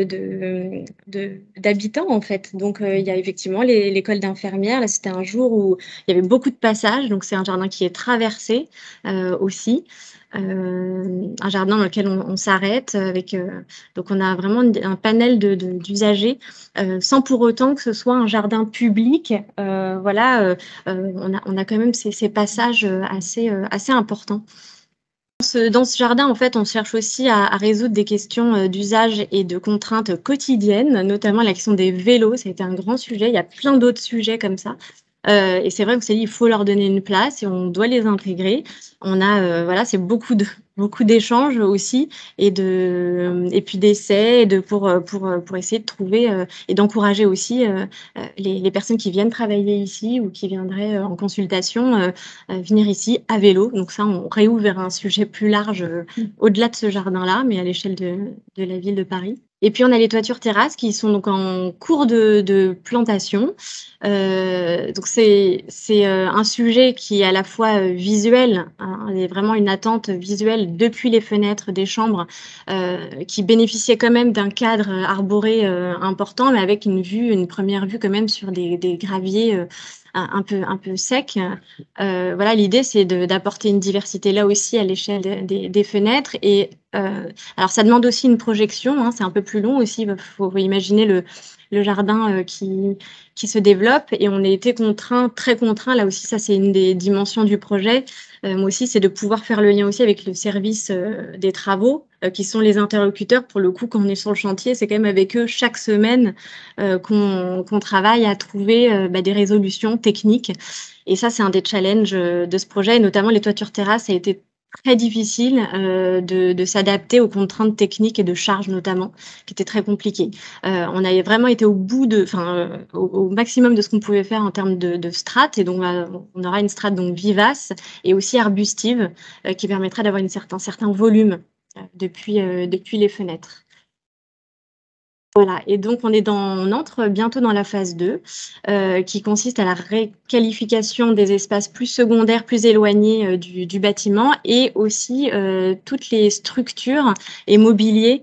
d'habitants, en fait. Donc, il y a effectivement l'école d'infirmière. Là, c'était un jour où il y avait beaucoup de passages. Donc, c'est un jardin qui est traversé aussi. Un jardin dans lequel on s'arrête. Donc, on a vraiment un panel d'usagers sans pour autant que ce soit un jardin public. Voilà, on a quand même ces passages assez importants. Dans ce jardin, en fait, on cherche aussi à résoudre des questions d'usage et de contraintes quotidiennes, notamment la question des vélos. Ça a été un grand sujet. Il y a plein d'autres sujets comme ça. Et c'est vrai qu'on s'est dit, il faut leur donner une place et on doit les intégrer. On a, voilà, c'est beaucoup d'échanges aussi et puis d'essais pour essayer de trouver et d'encourager aussi les personnes qui viennent travailler ici ou qui viendraient en consultation venir ici à vélo. Donc ça, on réouvre un sujet plus large au-delà de ce jardin-là, mais à l'échelle de la ville de Paris. Et puis, on a les toitures terrasses qui sont donc en cours de plantation. Donc, c'est un sujet qui est à la fois visuel, hein, il y a vraiment une attente visuelle depuis les fenêtres des chambres qui bénéficiait quand même d'un cadre arboré important, mais avec une première vue quand même sur des graviers un peu secs. Voilà, l'idée, c'est d'apporter une diversité là aussi à l'échelle des fenêtres. Et alors, ça demande aussi une projection, hein, c'est un peu plus long aussi. Il faut imaginer le jardin qui se développe et on a été très contraint. Là aussi, ça, c'est une des dimensions du projet. Moi aussi, c'est de pouvoir faire le lien aussi avec le service des travaux qui sont les interlocuteurs. Pour le coup, quand on est sur le chantier, c'est quand même avec eux chaque semaine qu'on travaille à trouver des résolutions techniques. Et ça, c'est un des challenges de ce projet, et notamment les toitures terrasses. Ça a été très difficile de s'adapter aux contraintes techniques et de charge notamment, qui étaient très compliquées. On avait vraiment été au bout au maximum de ce qu'on pouvait faire en termes de strates, et donc on aura une strate donc vivace et aussi arbustive qui permettra d'avoir un certain volume depuis les fenêtres. Voilà, et donc on entre bientôt dans la phase 2, qui consiste à la réqualification des espaces plus secondaires, plus éloignés du bâtiment, et aussi toutes les structures et mobiliers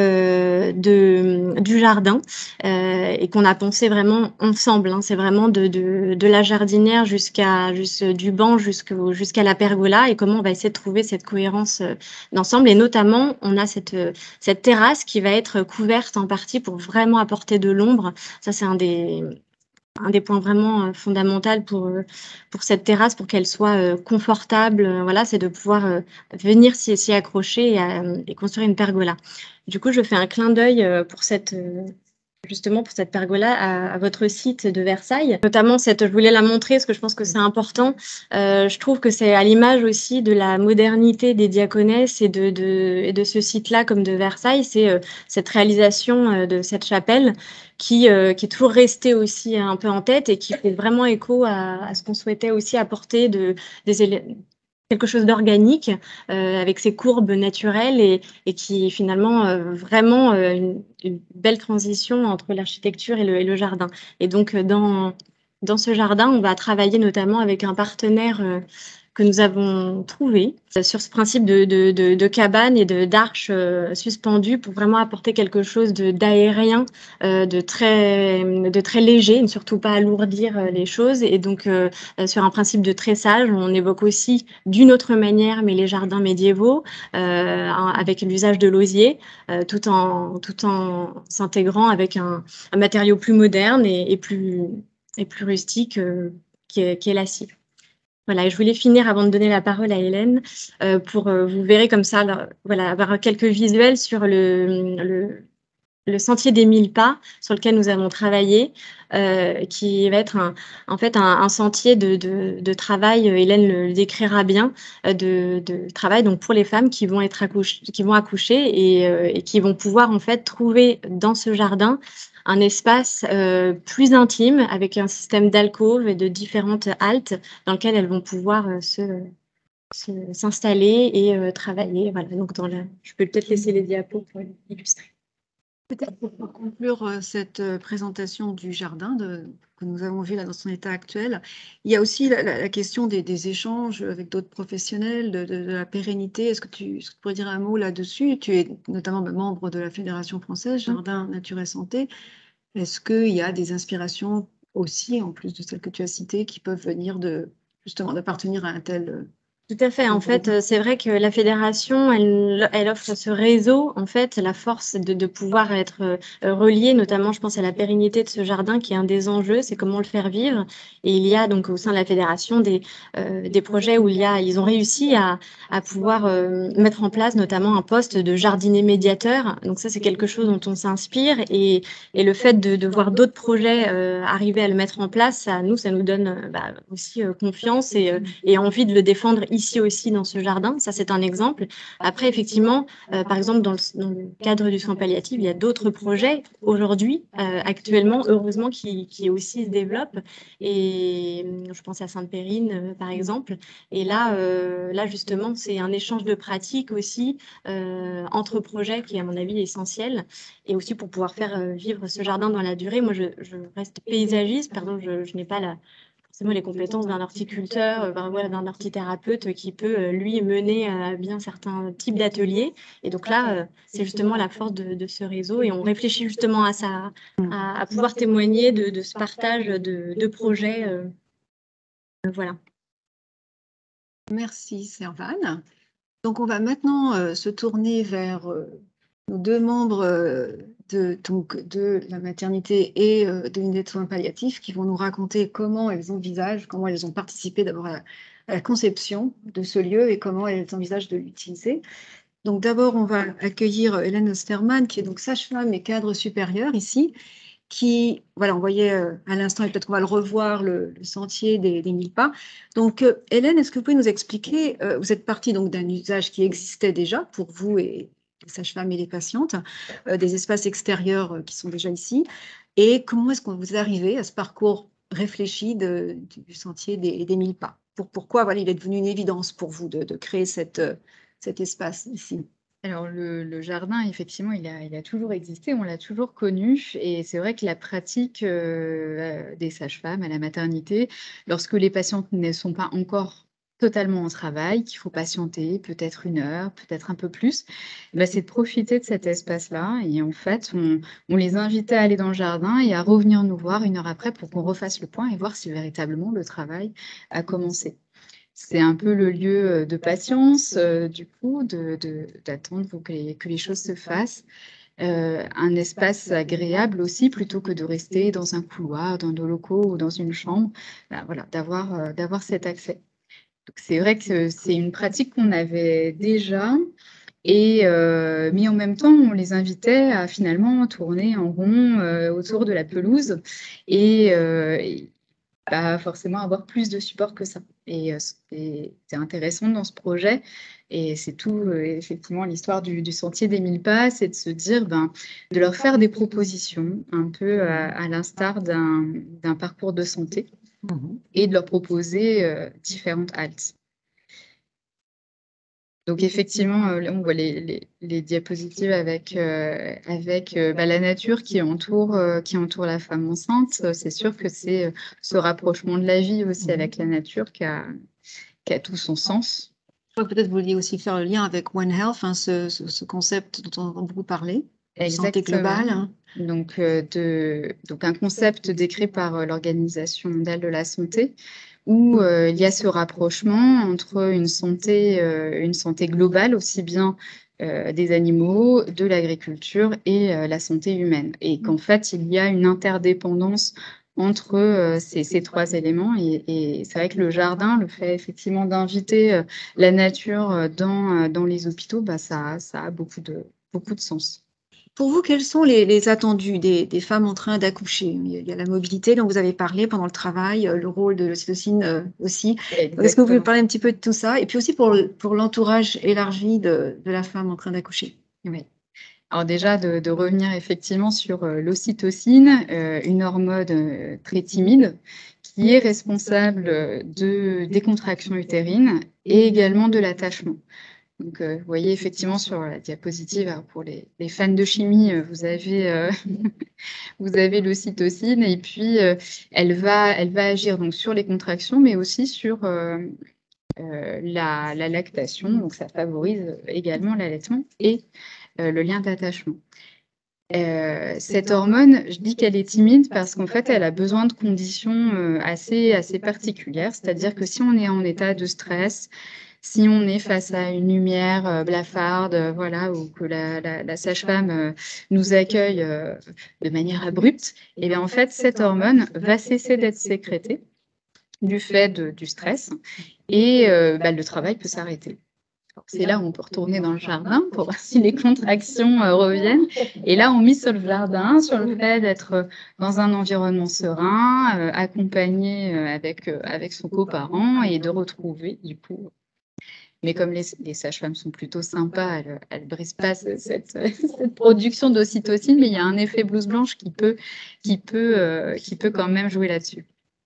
du jardin, et qu'on a pensé vraiment ensemble, hein. C'est vraiment de la jardinière du banc jusqu'à la pergola, et comment on va essayer de trouver cette cohérence d'ensemble. Et notamment, on a cette terrasse qui va être couverte en partie pour vraiment apporter de l'ombre. Ça, c'est un des points vraiment fondamentaux pour cette terrasse, pour qu'elle soit confortable. Voilà, c'est de pouvoir venir s'y accrocher et construire une pergola. Du coup, je fais un clin d'œil pour cette justement pour cette pergola à votre site de Versailles. Notamment, je voulais la montrer parce que je pense que c'est important. Je trouve que c'est à l'image aussi de la modernité des diaconesses et de ce site-là comme de Versailles. C'est cette réalisation de cette chapelle qui est toujours restée aussi un peu en tête et qui fait vraiment écho à ce qu'on souhaitait aussi apporter quelque chose d'organique avec ses courbes naturelles et qui finalement vraiment une belle transition entre l'architecture et le jardin. Et donc dans ce jardin, on va travailler notamment avec un partenaire que nous avons trouvé sur ce principe de cabane et d'arches suspendues pour vraiment apporter quelque chose d'aérien, de très léger, ne surtout pas alourdir les choses. Et donc, sur un principe de tressage, on évoque aussi d'une autre manière, mais les jardins médiévaux, avec l'usage de l'osier, tout en s'intégrant avec un matériau plus moderne et plus rustique qui est l'acier. Voilà, et je voulais finir avant de donner la parole à Hélène vous verrez comme ça, alors, voilà, avoir quelques visuels sur le sentier des 1000 pas sur lequel nous avons travaillé, qui va être en fait un sentier de travail, Hélène le décrira bien, de travail donc pour les femmes qui vont accoucher et qui vont pouvoir en fait trouver dans ce jardin un espace plus intime avec un système d'alcôve et de différentes haltes dans lequel elles vont pouvoir s'installer et travailler. Voilà, donc je peux peut-être laisser les diapos pour illustrer. Peut-être pour conclure cette présentation du jardin que nous avons vu là dans son état actuel, il y a aussi la question des échanges avec d'autres professionnels, de la pérennité. Est-ce que tu pourrais dire un mot là-dessus? Tu es notamment membre de la Fédération française Jardin, Nature et Santé. Est-ce qu'il y a des inspirations aussi, en plus de celles que tu as citées, qui peuvent venir justement d'appartenir à un tel... Tout à fait. En fait, c'est vrai que la fédération, elle offre ce réseau, en fait, la force de pouvoir être relié, notamment, je pense à la pérennité de ce jardin qui est un des enjeux, c'est comment le faire vivre. Et il y a donc au sein de la fédération des projets où ils ont réussi à pouvoir mettre en place notamment un poste de jardinier médiateur. Donc ça, c'est quelque chose dont on s'inspire et le fait de voir d'autres projets arriver à le mettre en place, ça nous donne aussi confiance et envie de le défendre ici aussi dans ce jardin. Ça, c'est un exemple. Après, effectivement, par exemple, dans le cadre du soin palliatif, il y a d'autres projets aujourd'hui, actuellement, heureusement, qui aussi se développent. Et je pense à Sainte-Périne, par exemple. Et là, justement, c'est un échange de pratiques aussi entre projets qui est, à mon avis, essentiel. Et aussi pour pouvoir faire vivre ce jardin dans la durée. Moi, je reste paysagiste, pardon, je n'ai pas forcément les compétences d'un horticulteur, d'un hortithérapeute qui peut, lui, mener à bien certains types d'ateliers. Et donc là, c'est justement la force de ce réseau. Et on réfléchit justement à ça, à pouvoir témoigner de ce partage de projets. Voilà. Merci, Servane. Donc, on va maintenant se tourner vers nos deux membres de la maternité et de l'unité de soins palliatifs qui vont nous raconter comment elles envisagent, comment elles ont participé d'abord à la conception de ce lieu et comment elles envisagent de l'utiliser. Donc, d'abord, on va accueillir Hélène Osterman, qui est donc sage-femme et cadre supérieur ici, qui, voilà, on voyait à l'instant, et peut-être qu'on va le revoir, le sentier des 1000 pas. Donc, Hélène, est-ce que vous pouvez nous expliquer, vous êtes partie donc d'un usage qui existait déjà pour vous et les sages-femmes et les patientes, des espaces extérieurs qui sont déjà ici, et comment est-ce que vous arrivez à ce parcours réfléchi du sentier des 1000 pas? Pourquoi voilà, il est devenu une évidence pour vous de créer cet espace ici? Alors le jardin, effectivement, il a toujours existé, on l'a toujours connu et c'est vrai que la pratique des sages-femmes à la maternité, lorsque les patientes ne sont pas encore totalement en travail, qu'il faut patienter peut-être 1 heure, peut-être un peu plus, c'est de profiter de cet espace-là et en fait, on les invitait à aller dans le jardin et à revenir nous voir 1 heure après pour qu'on refasse le point et voir si véritablement le travail a commencé. C'est un peu le lieu de patience, du coup, d'attendre que les choses se fassent. Un espace agréable aussi, plutôt que de rester dans un couloir, dans nos locaux ou dans une chambre, voilà, d'avoir cet accès. Donc c'est vrai que c'est une pratique qu'on avait déjà Mais en même temps, on les invitait à finalement tourner en rond autour de la pelouse et pas forcément avoir plus de support que ça. Et c'est intéressant dans ce projet, et c'est tout effectivement l'histoire du Sentier des 1000 pas, c'est de se dire, de leur faire des propositions, un peu à l'instar d'un parcours de santé, et de leur proposer différentes haltes. Donc effectivement, là, on voit les diapositives avec la nature qui entoure la femme enceinte. C'est sûr que c'est ce rapprochement de la vie aussi avec la nature qui a tout son sens. Je crois que peut-être vous vouliez aussi faire le lien avec One Health, hein, ce concept dont on entend beaucoup parler, de santé globale. Hein. Donc un concept décrit par l'Organisation mondiale de la santé, où il y a ce rapprochement entre une santé globale, aussi bien des animaux, de l'agriculture et la santé humaine. Et qu'en fait, il y a une interdépendance entre ces trois éléments. Et c'est vrai que le jardin, le fait effectivement d'inviter la nature dans les hôpitaux, ça a beaucoup de sens. Pour vous, quels sont les attendus des femmes en train d'accoucher? Il y a la mobilité dont vous avez parlé pendant le travail, le rôle de l'ocytocine aussi. Est-ce que vous pouvez parler un petit peu de tout ça? Et puis aussi pour l'entourage élargi de la femme en train d'accoucher. Oui. Alors déjà, de revenir effectivement sur l'ocytocine, une hormone très timide qui est responsable des contractions utérines et également de l'attachement. Donc, vous voyez effectivement sur la diapositive, alors pour les fans de chimie, vous avez l'ocytocine, et puis elle va agir donc sur les contractions, mais aussi sur la lactation. Donc, ça favorise également l'allaitement et le lien d'attachement. Cette hormone, je dis qu'elle est timide parce qu'en fait, elle a besoin de conditions assez particulières. C'est-à-dire que si on est en état de stress, si on est face à une lumière blafarde, voilà, ou que la sage-femme nous accueille de manière abrupte, et bien en fait, cette hormone va cesser d'être sécrétée du fait du stress, et le travail peut s'arrêter. C'est là où on peut retourner dans le jardin pour voir si les contractions reviennent. Et là, on mise sur le jardin, sur le fait d'être dans un environnement serein, accompagné avec son coparent, et de retrouver du coup. Mais comme les sages-femmes sont plutôt sympas, elles ne brisent pas cette production d'ocytocine, mais il y a un effet blouse blanche qui peut quand même jouer là-dessus.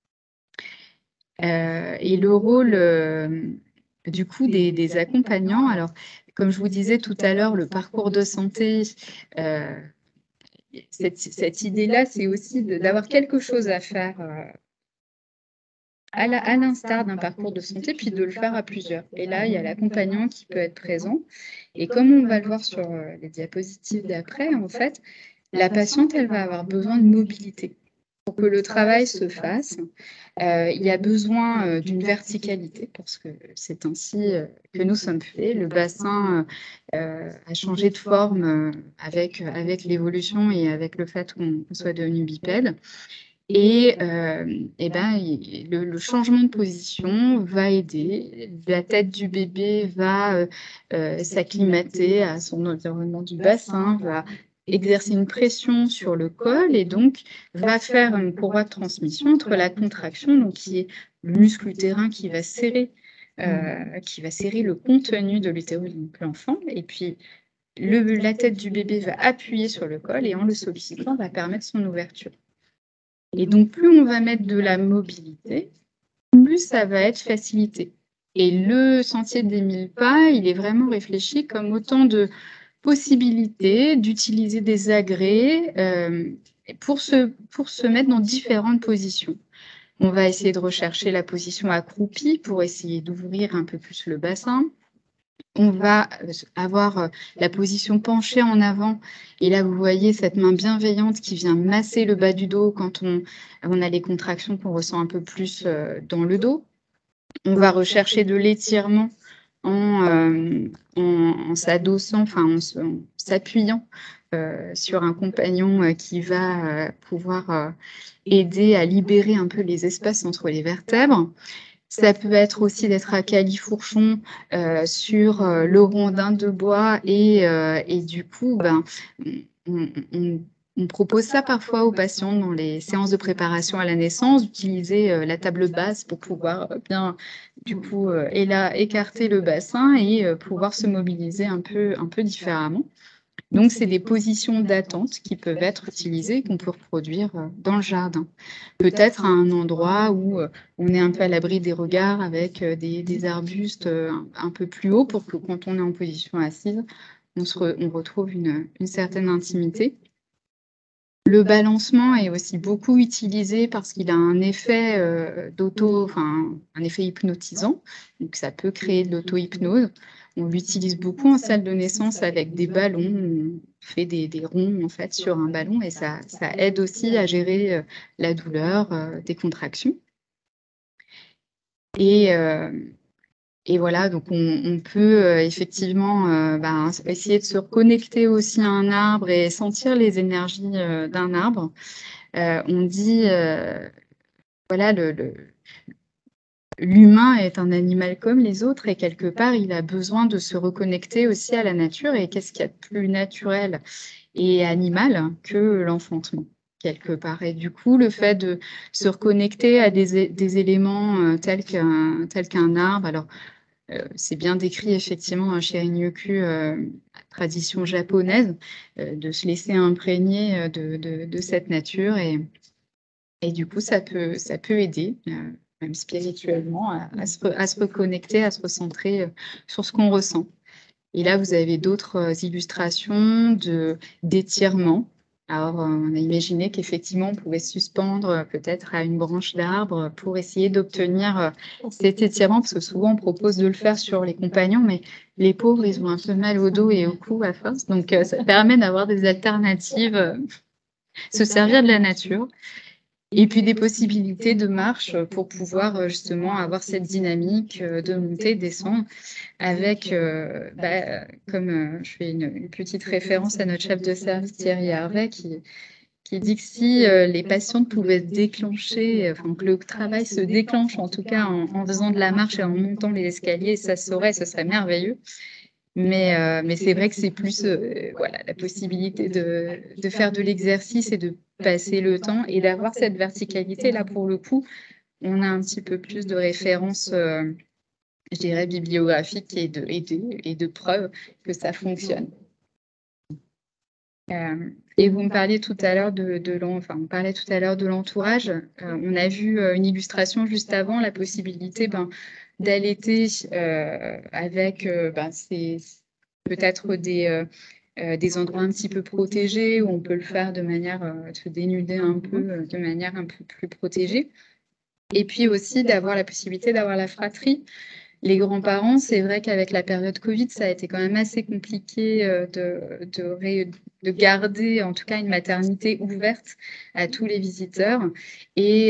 Et le rôle du coup des accompagnants, alors comme je vous disais tout à l'heure, le parcours de santé, cette idée-là, c'est aussi d'avoir quelque chose à faire à l'instar d'un parcours de santé, puis de le faire à plusieurs. Et là, il y a l'accompagnant qui peut être présent. Et comme on va le voir sur les diapositives d'après, en fait, la patiente, elle va avoir besoin de mobilité. Pour que le travail se fasse, il y a besoin d'une verticalité, parce que c'est ainsi que nous sommes faits. Le bassin a changé de forme avec l'évolution et avec le fait qu'on soit devenu bipède. Et le changement de position va aider. La tête du bébé va s'acclimater à son environnement du bassin, va exercer une pression sur le col, et donc va faire une courroie de transmission entre la contraction, donc qui est le muscle utérin qui va serrer le contenu de l'utérus de l'enfant, et puis la tête du bébé va appuyer sur le col, et en le sollicitant va permettre son ouverture. Et donc, plus on va mettre de la mobilité, plus ça va être facilité. Et le sentier des 1000 pas, il est vraiment réfléchi comme autant de possibilités d'utiliser des agrès pour se mettre dans différentes positions. On va essayer de rechercher la position accroupie pour essayer d'ouvrir un peu plus le bassin. On va avoir la position penchée en avant. Et là, vous voyez cette main bienveillante qui vient masser le bas du dos quand on a les contractions qu'on ressent un peu plus dans le dos. On va rechercher de l'étirement en s'adossant, en s'appuyant sur un compagnon qui va pouvoir aider à libérer un peu les espaces entre les vertèbres. Ça peut être aussi d'être à califourchon sur le rondin de bois et du coup, on propose ça parfois aux patients dans les séances de préparation à la naissance, d'utiliser la table basse pour pouvoir bien, du coup, écarter le bassin et pouvoir se mobiliser un peu différemment. Donc, c'est des positions d'attente qui peuvent être utilisées, qu'on peut reproduire dans le jardin. Peut-être à un endroit où on est un peu à l'abri des regards avec des arbustes un peu plus haut pour que quand on est en position assise, on retrouve une certaine intimité. Le balancement est aussi beaucoup utilisé parce qu'il a un effet un effet hypnotisant. Donc, ça peut créer de l'auto-hypnose. On l'utilise beaucoup en salle de naissance avec des ballons. On fait des ronds en fait sur un ballon et ça aide aussi à gérer la douleur, des contractions. Et voilà, donc on peut effectivement essayer de se reconnecter aussi à un arbre et sentir les énergies d'un arbre. On dit, voilà, l'humain est un animal comme les autres et quelque part, il a besoin de se reconnecter aussi à la nature. Et qu'est-ce qu'il y a de plus naturel et animal que l'enfantement, quelque part. Et du coup, le fait de se reconnecter à des éléments tels qu'un arbre, alors c'est bien décrit effectivement chez Rinyoku, tradition japonaise, de se laisser imprégner de cette nature et du coup, ça peut aider, même spirituellement, à se reconnecter, à se recentrer sur ce qu'on ressent. Et là, vous avez d'autres illustrations d'étirements. Alors, on a imaginé qu'effectivement, on pouvait suspendre peut-être à une branche d'arbre pour essayer d'obtenir cet étirement, parce que souvent, on propose de le faire sur les compagnons, mais les pauvres, ils ont un peu mal au dos et au cou à force. Donc, ça permet d'avoir des alternatives, se servir de la nature. Et puis des possibilités de marche pour pouvoir justement avoir cette dynamique de montée, descendre, avec, comme je fais une petite référence à notre chef de service Thierry Harvey, qui dit que si les patientes pouvaient se déclencher, que le travail se déclenche en tout cas en faisant de la marche et en montant les escaliers, ce serait merveilleux. Mais c'est vrai que c'est plus voilà, la possibilité de faire de l'exercice et de passer le temps et d'avoir cette verticalité. Là, pour le coup, on a un petit peu plus de références, je dirais, bibliographiques et de preuves que ça fonctionne. Et vous me parliez tout à l'heure on parlait tout à l'heure de l'entourage. On a vu une illustration juste avant, la possibilité d'allaiter avec peut-être des endroits un petit peu protégés où on peut le faire de manière se dénuder un peu de manière un peu plus protégée. Et puis aussi d'avoir la possibilité d'avoir la fratrie. Les grands-parents, c'est vrai qu'avec la période Covid, ça a été quand même assez compliqué de garder en tout cas une maternité ouverte à tous les visiteurs. Et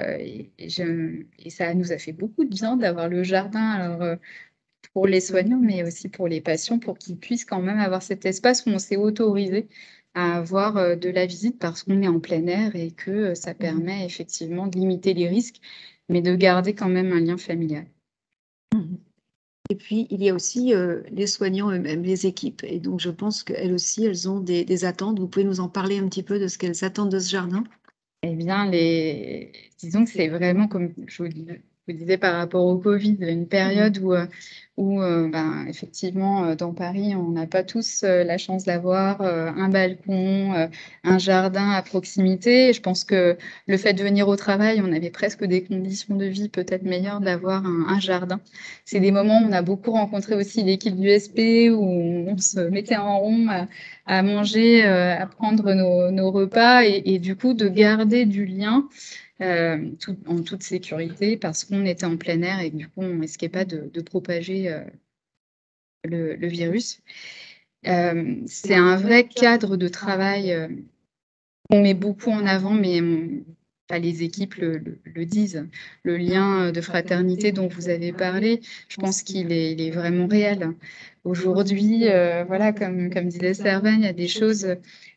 ça nous a fait beaucoup de bien d'avoir le jardin, alors, pour les soignants, mais aussi pour les patients, pour qu'ils puissent quand même avoir cet espace où on s'est autorisé à avoir de la visite parce qu'on est en plein air et que ça permet effectivement de limiter les risques, mais de garder quand même un lien familial. Et puis, il y a aussi les soignants eux-mêmes, les équipes. Et donc, je pense qu'elles aussi, elles ont des attentes. Vous pouvez nous en parler un petit peu de ce qu'elles attendent de ce jardin? Eh bien, disons que c'est vraiment, comme je vous disais par rapport au Covid, une période où effectivement, dans Paris, on n'a pas tous la chance d'avoir un balcon, un jardin à proximité. Je pense que le fait de venir au travail, on avait presque des conditions de vie peut-être meilleures d'avoir un jardin. C'est des moments où on a beaucoup rencontré aussi l'équipe du SP, où on se mettait en rond à manger, à prendre nos repas et du coup de garder du lien en toute sécurité parce qu'on était en plein air et du coup on ne risquait pas de propager le virus. C'est un vrai cadre de travail qu'on met beaucoup en avant, mais les équipes le disent. Le lien de fraternité dont vous avez parlé, je pense qu'il est vraiment réel. Aujourd'hui, voilà, comme disait Servan, il y a des choses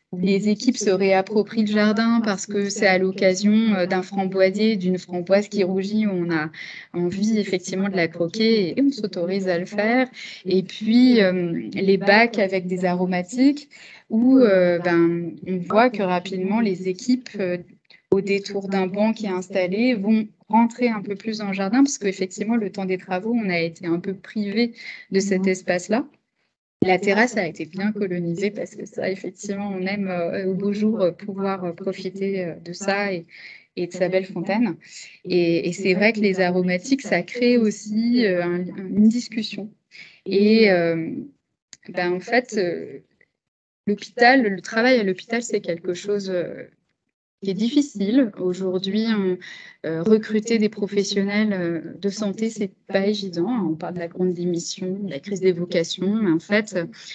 les équipes se réapproprient le jardin parce que c'est à l'occasion d'un framboisier, d'une framboise qui rougit, où on a envie effectivement de la croquer et on s'autorise à le faire. Et puis les bacs avec des aromatiques où on voit que rapidement les équipes, au détour d'un banc qui est installé, vont rentrer un peu plus dans le jardin parce qu'effectivement, le temps des travaux, on a été un peu privé de cet espace-là. La terrasse a été bien colonisée parce que ça, effectivement, on aime au beau jour pouvoir profiter de ça et de sa belle fontaine. Et c'est vrai que les aromatiques, ça crée aussi une discussion. Et en fait, l'hôpital, le travail à l'hôpital, c'est quelque chose qui est difficile. Aujourd'hui, recruter des professionnels de santé, c'est pas évident. On parle de la grande démission, de la crise des vocations, mais en fait,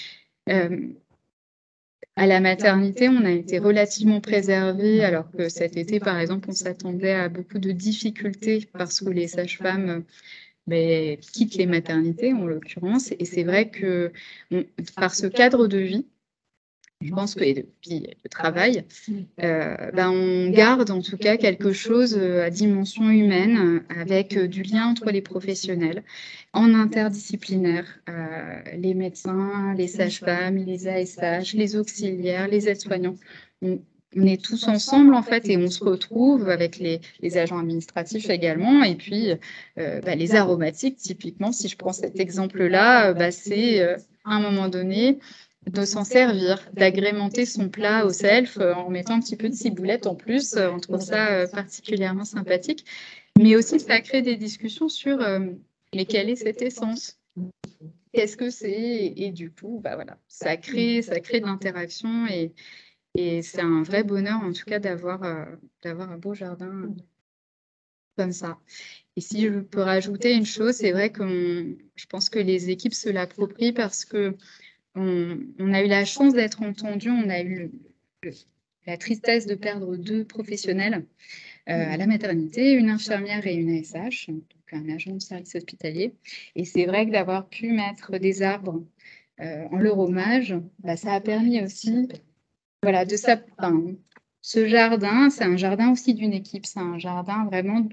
à la maternité, on a été relativement préservés, alors que cet été, par exemple, on s'attendait à beaucoup de difficultés parce que les sages-femmes quittent les maternités, en l'occurrence. Et c'est vrai que par ce cadre de vie, je pense que depuis le travail, on garde en tout cas quelque chose à dimension humaine avec du lien entre les professionnels en interdisciplinaire. Les médecins, les sages-femmes, les ASH, les auxiliaires, les aides-soignants. On est tous ensemble en fait et on se retrouve avec les agents administratifs également. Et puis les aromatiques, typiquement, si je prends cet exemple-là, c'est à un moment donné de s'en servir, d'agrémenter son plat au self en mettant un petit peu de ciboulette en plus. On trouve ça particulièrement sympathique. Mais aussi, ça crée des discussions sur mais quelle est cette essence? Qu'est-ce que c'est? Et du coup, voilà, ça crée de l'interaction et c'est un vrai bonheur, en tout cas, d'avoir un beau jardin comme ça. Et si je peux rajouter une chose, c'est vrai que je pense que les équipes se l'approprient parce que on a eu la chance d'être entendus, on a eu la tristesse de perdre 2 professionnels à la maternité, une infirmière et une ASH, donc un agent de service hospitalier. Et c'est vrai que d'avoir pu mettre des arbres en leur hommage, ça a permis aussi, voilà, ce jardin, c'est un jardin aussi d'une équipe, c'est un jardin vraiment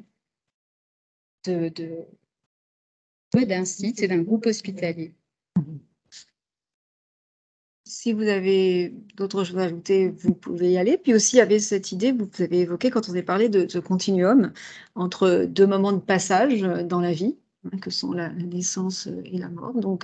d'un site et d'un groupe hospitalier. Si vous avez d'autres choses à ajouter, vous pouvez y aller. Puis aussi, il y avait cette idée, vous avez évoqué quand on a parlé de ce continuum entre 2 moments de passage dans la vie, que sont la naissance et la mort. Donc,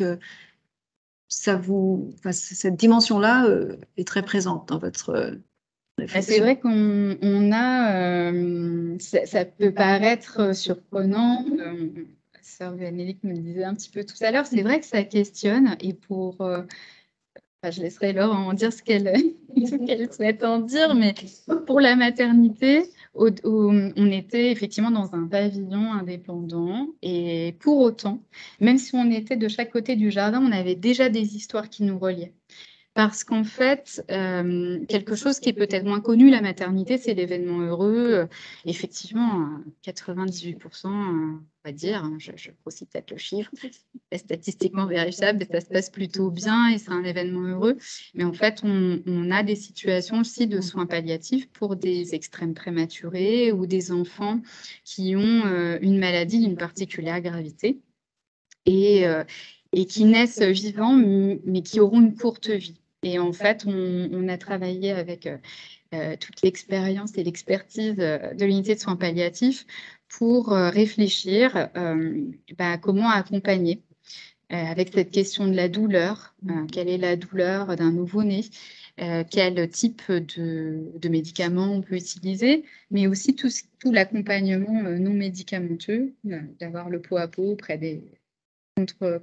cette dimension-là est très présente dans votre réflexion. C'est vrai qu'on a, ça peut paraître surprenant. Sœur Vénélique me le disait un petit peu tout à l'heure, c'est vrai que ça questionne et je laisserai Laure en dire ce qu'elle souhaite en dire, mais pour la maternité, on était effectivement dans un pavillon indépendant et pour autant, même si on était de chaque côté du jardin, on avait déjà des histoires qui nous reliaient. Parce qu'en fait, quelque chose qui est peut-être moins connu, la maternité, c'est l'événement heureux. Effectivement, 98%, on va dire, je grossis peut-être le chiffre, c'est statistiquement vérifiable, et ça se passe plutôt bien et c'est un événement heureux. Mais en fait, on a des situations aussi de soins palliatifs pour des extrêmes prématurés ou des enfants qui ont une maladie d'une particulière gravité et qui naissent vivants, mais qui auront une courte vie. Et en fait, on a travaillé avec toute l'expérience et l'expertise de l'unité de soins palliatifs pour réfléchir à comment accompagner avec cette question de la douleur. Quelle est la douleur d'un nouveau-né? Quel type de médicaments on peut utiliser, mais aussi tout l'accompagnement non médicamenteux, d'avoir le pot à pot contre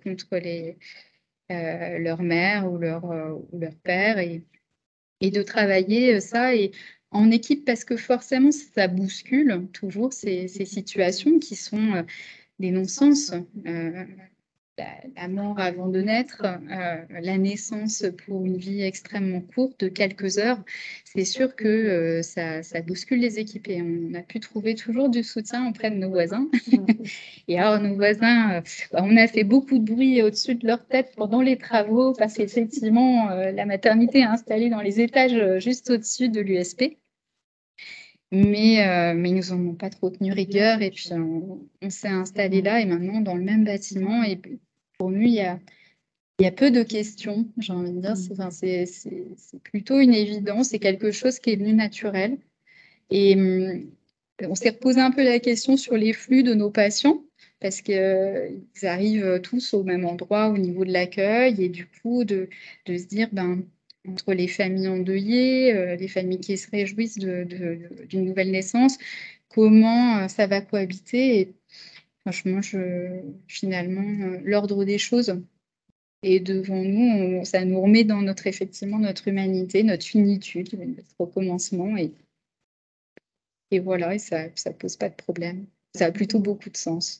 leur mère ou leur père et de travailler ça et en équipe parce que forcément ça bouscule toujours ces situations qui sont des non-sens. la mort avant de naître, la naissance pour une vie extrêmement courte de quelques heures, c'est sûr que ça bouscule les équipes et on a pu trouver toujours du soutien auprès de nos voisins. Et alors, nos voisins, on a fait beaucoup de bruit au-dessus de leur tête pendant les travaux parce qu'effectivement, la maternité est installée dans les étages juste au-dessus de l'USP. Mais ils nous en ont pas trop tenu rigueur et puis on s'est installé là et maintenant dans le même bâtiment. Et pour nous, il y a peu de questions, j'ai envie de dire. C'est plutôt une évidence, c'est quelque chose qui est venu naturel. Et on s'est reposé un peu la question sur les flux de nos patients parce qu'ils arrivent tous au même endroit au niveau de l'accueil et du coup de se dire, entre les familles endeuillées, les familles qui se réjouissent d'une nouvelle naissance, comment ça va cohabiter. Et franchement, finalement, l'ordre des choses est devant nous. Ça nous remet dans effectivement notre humanité, notre finitude, notre recommencement. Et voilà, et ça pose pas de problème. Ça a plutôt beaucoup de sens.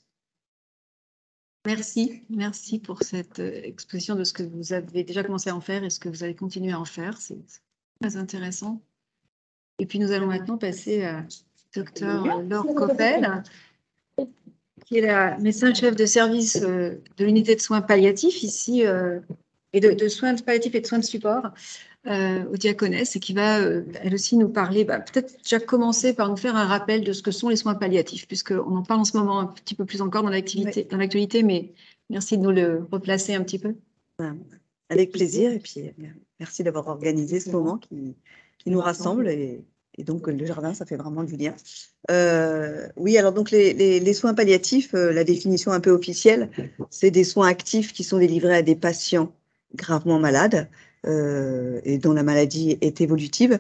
Merci pour cette exposition de ce que vous avez déjà commencé à en faire et ce que vous allez continuer à en faire. C'est très intéressant. Et puis nous allons maintenant passer à Dr Laure Coppel, qui est la médecin-chef de service de l'unité de soins palliatifs ici, et de soins palliatifs et de soins de support au Diaconesse, et qui va elle aussi nous parler, peut-être déjà commencer par nous faire un rappel de ce que sont les soins palliatifs, puisqu'on en parle en ce moment un petit peu plus encore dans l'actualité, mais merci de nous le replacer un petit peu. Avec plaisir, et puis merci d'avoir organisé ce moment qui nous rassemble, et donc le jardin, ça fait vraiment du bien. Oui, alors donc les soins palliatifs, la définition un peu officielle, c'est des soins actifs qui sont délivrés à des patients gravement malades et dont la maladie est évolutive.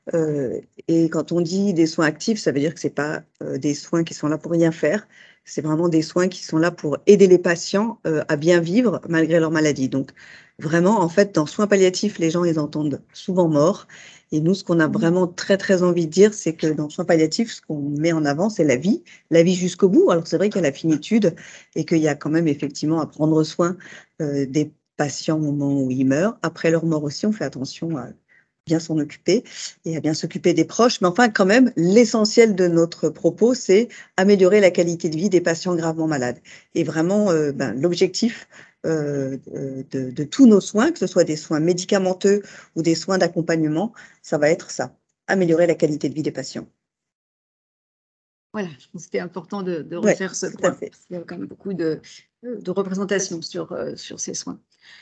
Et quand on dit des soins actifs, ça veut dire que ce n'est pas des soins qui sont là pour rien faire. C'est vraiment des soins qui sont là pour aider les patients à bien vivre malgré leur maladie. Donc, vraiment, en fait, dans soins palliatifs, les gens les entendent souvent morts. Et nous, ce qu'on a vraiment très, très envie de dire, c'est que dans soins palliatifs, ce qu'on met en avant, c'est la vie jusqu'au bout. Alors, c'est vrai qu'il y a la finitude et qu'il y a quand même effectivement à prendre soin des patients au moment où ils meurent. Après leur mort aussi, on fait attention à bien s'en occuper et à bien s'occuper des proches. Mais enfin, quand même, l'essentiel de notre propos, c'est améliorer la qualité de vie des patients gravement malades. Et vraiment, l'objectif de tous nos soins, que ce soit des soins médicamenteux ou des soins d'accompagnement, ça va être ça, améliorer la qualité de vie des patients. Voilà, je pense que c'était important de refaire ce point. Il y a quand même beaucoup de représentation sur ces soins.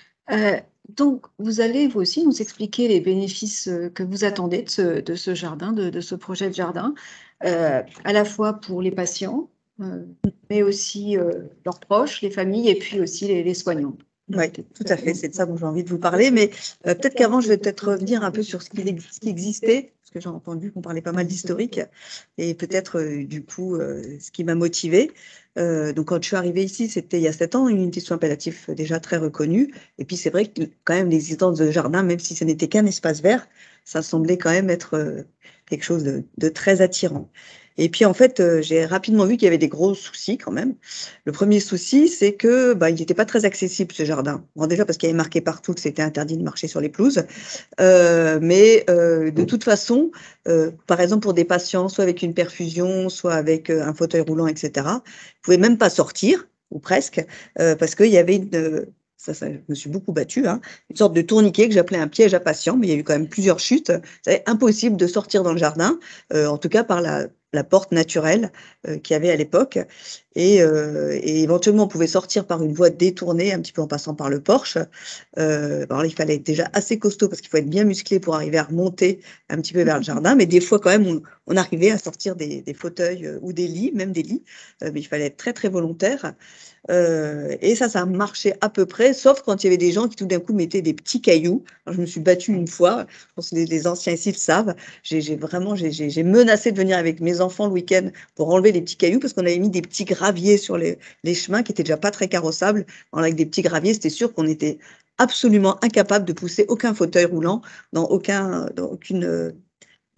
Donc, vous allez, vous aussi, nous expliquer les bénéfices que vous attendez de ce jardin, de ce projet de jardin, à la fois pour les patients, mais aussi leurs proches, les familles, et puis aussi les soignants. Oui, tout à fait, c'est de ça dont j'ai envie de vous parler, mais peut-être qu'avant, je vais peut-être revenir un peu sur ce qui existait, parce que j'ai entendu qu'on parlait pas mal d'historique, et peut-être du coup, ce qui m'a motivée. Donc, quand je suis arrivée ici, c'était il y a 7 ans, une unité de soins palliatifs déjà très reconnue, et puis c'est vrai que quand même l'existence de jardin, même si ce n'était qu'un espace vert, ça semblait quand même être quelque chose de très attirant. Et puis, en fait, j'ai rapidement vu qu'il y avait des gros soucis quand même. Le premier souci, c'est que il n'était pas très accessible, ce jardin. Bon, déjà parce qu'il y avait marqué partout que c'était interdit de marcher sur les pelouses. Mais de toute façon, par exemple, pour des patients, soit avec une perfusion, soit avec un fauteuil roulant, etc., ils ne pouvaient même pas sortir, ou presque, parce qu'il y avait ça, je me suis beaucoup battue, une sorte de tourniquet que j'appelais un piège à patients, mais il y a eu quand même plusieurs chutes. C'était impossible de sortir dans le jardin, en tout cas par la porte naturelle qu'il y avait à l'époque. Et éventuellement, on pouvait sortir par une voie détournée, un petit peu en passant par le porche. Alors, il fallait être déjà assez costaud parce qu'il faut être bien musclé pour arriver à remonter un petit peu vers le jardin. Mais des fois, quand même, on arrivait à sortir des fauteuils ou des lits, même des lits. Mais il fallait être très, très volontaire. Et ça marchait à peu près, sauf quand il y avait des gens qui tout d'un coup mettaient des petits cailloux. Alors, je me suis battue une fois, je pense que les anciens ici le savent, j'ai menacé de venir avec mes enfants le week-end pour enlever les petits cailloux parce qu'on avait mis des petits graviers sur les chemins qui étaient déjà pas très carrossables. Alors, avec des petits graviers, c'était sûr qu'on était absolument incapable de pousser aucun fauteuil roulant dans aucune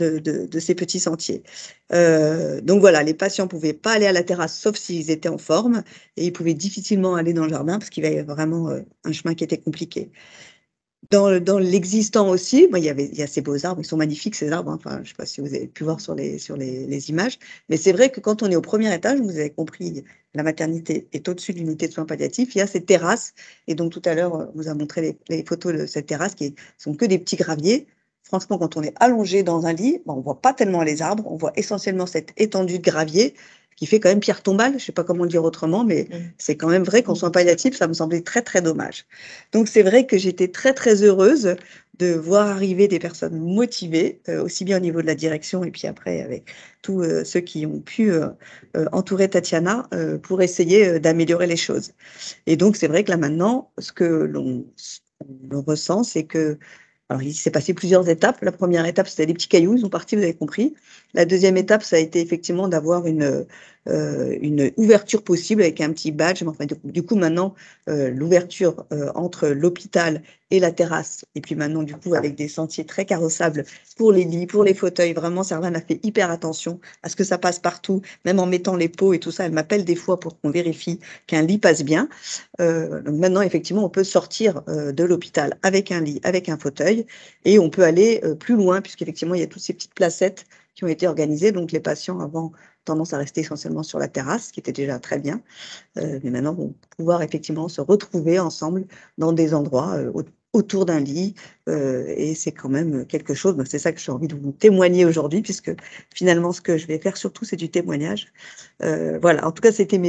de ces petits sentiers. Donc voilà, les patients ne pouvaient pas aller à la terrasse sauf s'ils étaient en forme et ils pouvaient difficilement aller dans le jardin parce qu'il y avait vraiment un chemin qui était compliqué. Dans l'existant aussi, il y a ces beaux arbres, ils sont magnifiques ces arbres, hein. Enfin, je ne sais pas si vous avez pu voir sur les images, mais c'est vrai que quand on est au premier étage, vous avez compris, la maternité est au-dessus de l'unité de soins palliatifs, il y a ces terrasses, et donc tout à l'heure, on vous a montré les photos de cette terrasse qui sont que des petits graviers. Franchement, quand on est allongé dans un lit, on ne voit pas tellement les arbres, on voit essentiellement cette étendue de gravier qui fait quand même pierre tombale, je ne sais pas comment le dire autrement, mais c'est quand même vrai qu'en soins palliatifs, ça me semblait très, très dommage. Donc, c'est vrai que j'étais très, très heureuse de voir arriver des personnes motivées, aussi bien au niveau de la direction et puis après avec tous ceux qui ont pu entourer Tatiana pour essayer d'améliorer les choses. Et donc, c'est vrai que là maintenant, ce que l'on ressent, c'est que alors, il s'est passé plusieurs étapes. La première étape, c'était des petits cailloux, ils sont partis, vous avez compris. La deuxième étape, ça a été effectivement d'avoir une ouverture possible avec un petit badge. Enfin, du coup, maintenant, l'ouverture entre l'hôpital et la terrasse, et puis maintenant, du coup, avec des sentiers très carrossables pour les lits, pour les fauteuils. Vraiment, Servane a fait hyper attention à ce que ça passe partout, même en mettant les pots et tout ça. Elle m'appelle des fois pour qu'on vérifie qu'un lit passe bien. Donc maintenant, effectivement, on peut sortir de l'hôpital avec un lit, avec un fauteuil, et on peut aller plus loin, puisqu'effectivement, il y a toutes ces petites placettes qui ont été organisées. Donc, les patients avant tendance à rester essentiellement sur la terrasse, ce qui était déjà très bien. Mais maintenant, vont pouvoir effectivement se retrouver ensemble dans des endroits autour d'un lit. Et c'est quand même quelque chose, c'est ça que j'ai envie de vous témoigner aujourd'hui, puisque finalement, ce que je vais faire surtout, c'est du témoignage. Voilà, en tout cas, c'était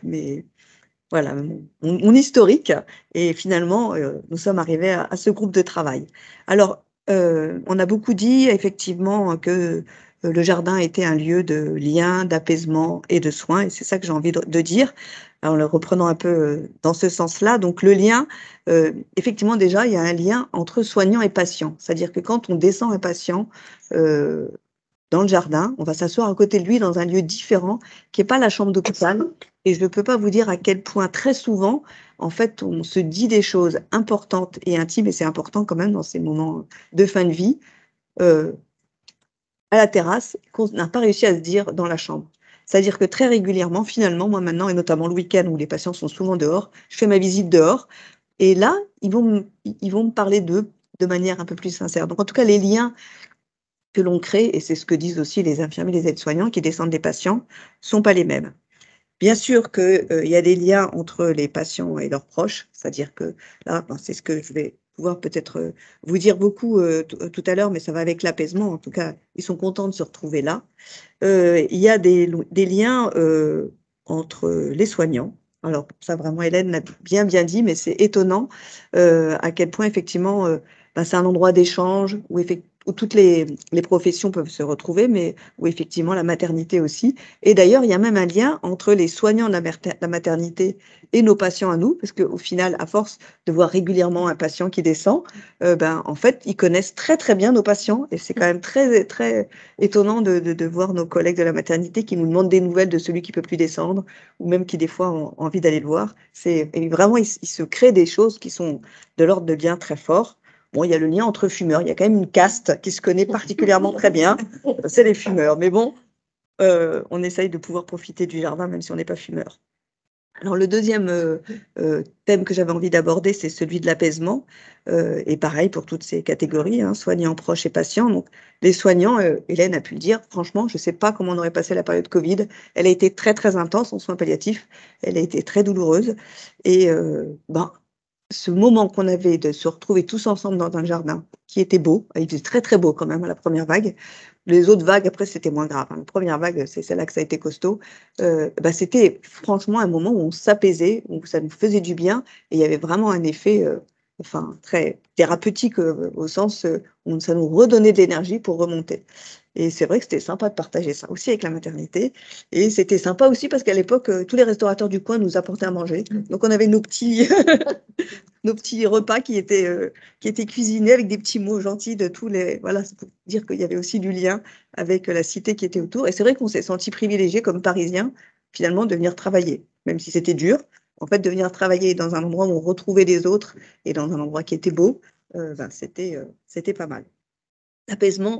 voilà, mon historique. Et finalement, nous sommes arrivés à ce groupe de travail. Alors, on a beaucoup dit effectivement que le jardin était un lieu de lien, d'apaisement et de soins. Et c'est ça que j'ai envie de dire, en le reprenant un peu dans ce sens-là. Donc, le lien, effectivement, déjà, il y a un lien entre soignant et patient. C'est-à-dire que quand on descend un patient dans le jardin, on va s'asseoir à côté de lui dans un lieu différent qui n'est pas la chambre d'hôpital. Et je ne peux pas vous dire à quel point très souvent, en fait, on se dit des choses importantes et intimes, et c'est important quand même dans ces moments de fin de vie, à la terrasse, qu'on n'a pas réussi à se dire dans la chambre. C'est-à-dire que très régulièrement, finalement, moi maintenant, et notamment le week-end où les patients sont souvent dehors, je fais ma visite dehors, et là, ils vont me parler d'eux de manière un peu plus sincère. Donc en tout cas, les liens que l'on crée, et c'est ce que disent aussi les infirmiers, les aides-soignants qui descendent des patients, ne sont pas les mêmes. Bien sûr qu'il y a des liens entre les patients et leurs proches, c'est-à-dire que là, c'est ce que je vais pouvoir peut-être vous dire beaucoup tout à l'heure, mais ça va avec l'apaisement. En tout cas, ils sont contents de se retrouver là. Il y a des liens entre les soignants. Alors, ça, vraiment, Hélène l'a bien dit, mais c'est étonnant à quel point, effectivement, c'est un endroit d'échange où toutes les professions peuvent se retrouver, mais où, effectivement, la maternité aussi. Et d'ailleurs, il y a même un lien entre les soignants de la maternité et nos patients à nous, parce qu'au final, à force de voir régulièrement un patient qui descend, en fait, ils connaissent très, très bien nos patients. Et c'est quand même très, très étonnant de voir nos collègues de la maternité qui nous demandent des nouvelles de celui qui ne peut plus descendre, ou même qui, des fois, ont envie d'aller le voir. Et vraiment, il se crée des choses qui sont de l'ordre de liens très forts. Bon, il y a le lien entre fumeurs. Il y a quand même une caste qui se connaît particulièrement très bien. C'est les fumeurs. Mais bon, on essaye de pouvoir profiter du jardin, même si on n'est pas fumeur. Alors, le deuxième thème que j'avais envie d'aborder, c'est celui de l'apaisement. Et pareil pour toutes ces catégories, hein, soignants, proches et patients. Donc, les soignants, Hélène a pu le dire, franchement, je ne sais pas comment on aurait passé la période Covid. Elle a été très, très intense en soins palliatifs. Elle a été très douloureuse. Et ce moment qu'on avait de se retrouver tous ensemble dans un jardin qui était beau, il était très, très beau quand même à la première vague. Les autres vagues, après, c'était moins grave, hein. La première vague, c'est celle-là que ça a été costaud. C'était franchement un moment où on s'apaisait, où ça nous faisait du bien. Et il y avait vraiment un effet très thérapeutique au sens où ça nous redonnait de l'énergie pour remonter. Et c'est vrai que c'était sympa de partager ça aussi avec la maternité. Et c'était sympa aussi parce qu'à l'époque, tous les restaurateurs du coin nous apportaient à manger. Donc, on avait nos petits, nos petits repas qui étaient cuisinés avec des petits mots gentils de tous les... Voilà, c'est pour dire qu'il y avait aussi du lien avec la cité qui était autour. Et c'est vrai qu'on s'est senti privilégiés comme Parisiens, finalement, de venir travailler, même si c'était dur. En fait, de venir travailler dans un endroit où on retrouvait les autres et dans un endroit qui était beau, c'était pas mal. L'apaisement,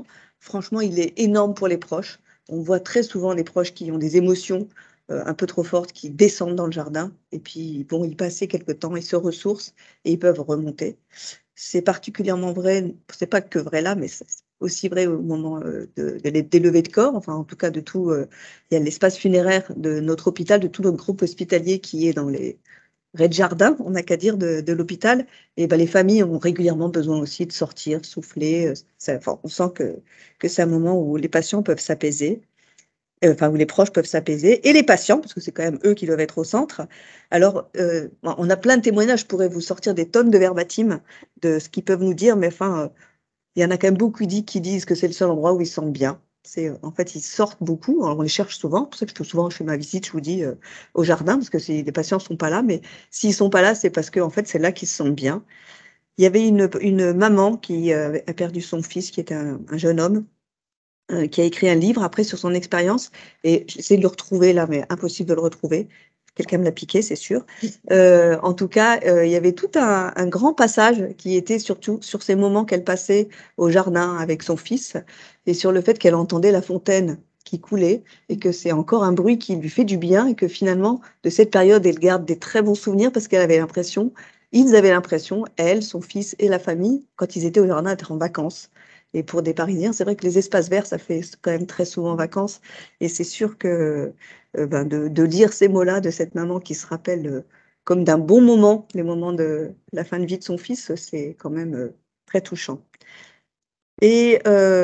franchement, il est énorme pour les proches. On voit très souvent les proches qui ont des émotions un peu trop fortes, qui descendent dans le jardin, et puis ils vont y passer quelque temps, ils se ressourcent et ils peuvent remonter. C'est particulièrement vrai, c'est pas que vrai là, mais c'est aussi vrai au moment des levées de corps, enfin en tout cas de tout. Il y a l'espace funéraire de notre hôpital, de tout notre groupe hospitalier qui est dans les rez-de-jardin, on n'a qu'à dire, de l'hôpital. Et ben, les familles ont régulièrement besoin aussi de sortir, souffler. Enfin, on sent que c'est un moment où les patients peuvent s'apaiser, enfin où les proches peuvent s'apaiser, et les patients, parce que c'est quand même eux qui doivent être au centre. Alors, on a plein de témoignages, je pourrais vous sortir des tonnes de verbatim de ce qu'ils peuvent nous dire, mais enfin, il y en a quand même beaucoup qui disent que c'est le seul endroit où ils se sentent bien. En fait, ils sortent beaucoup. Alors, on les cherche souvent. C'est pour ça que souvent, je fais ma visite, je vous dis, au jardin, parce que les patients ne sont pas là. Mais s'ils ne sont pas là, c'est parce que en fait, c'est là qu'ils se sentent bien. Il y avait une maman qui a perdu son fils, qui était un jeune homme, qui a écrit un livre après sur son expérience. Et j'essaie de le retrouver là, mais impossible de le retrouver. Quelqu'un me l'a piqué, c'est sûr. En tout cas, il y avait tout un grand passage qui était surtout sur ces moments qu'elle passait au jardin avec son fils et sur le fait qu'elle entendait la fontaine qui coulait et que c'est encore un bruit qui lui fait du bien et que finalement, de cette période, elle garde des très bons souvenirs parce qu'elle avait l'impression, ils avaient l'impression, elle, son fils et la famille, quand ils étaient au jardin, d'être en vacances. Et pour des Parisiens, c'est vrai que les espaces verts, ça fait quand même très souvent vacances. Et c'est sûr que de lire ces mots-là de cette maman qui se rappelle comme d'un bon moment, les moments de la fin de vie de son fils, c'est quand même très touchant. Et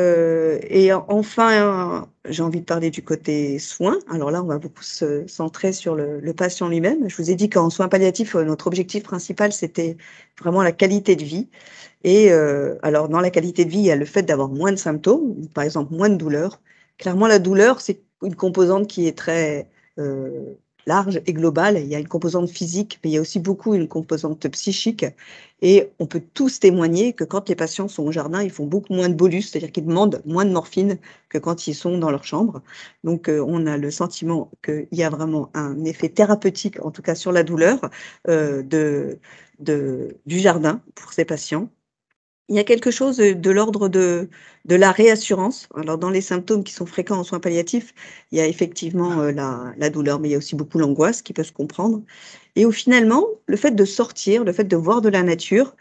enfin, j'ai envie de parler du côté soins. Alors là, on va beaucoup se centrer sur le patient lui-même. Je vous ai dit qu'en soins palliatifs, notre objectif principal, c'était vraiment la qualité de vie. Et alors, dans la qualité de vie, il y a le fait d'avoir moins de symptômes, par exemple moins de douleurs. Clairement, la douleur, c'est une composante qui est très large et globale. Il y a une composante physique, mais il y a aussi beaucoup une composante psychique. Et on peut tous témoigner que quand les patients sont au jardin, ils font beaucoup moins de bolus, c'est-à-dire qu'ils demandent moins de morphine que quand ils sont dans leur chambre. Donc, on a le sentiment qu'il y a vraiment un effet thérapeutique, en tout cas sur la douleur, du jardin pour ces patients. Il y a quelque chose de l'ordre de la réassurance. Alors, dans les symptômes qui sont fréquents en soins palliatifs, il y a effectivement la douleur, mais il y a aussi beaucoup l'angoisse qui peut se comprendre. Et finalement, le fait de sortir, le fait de voir de la nature,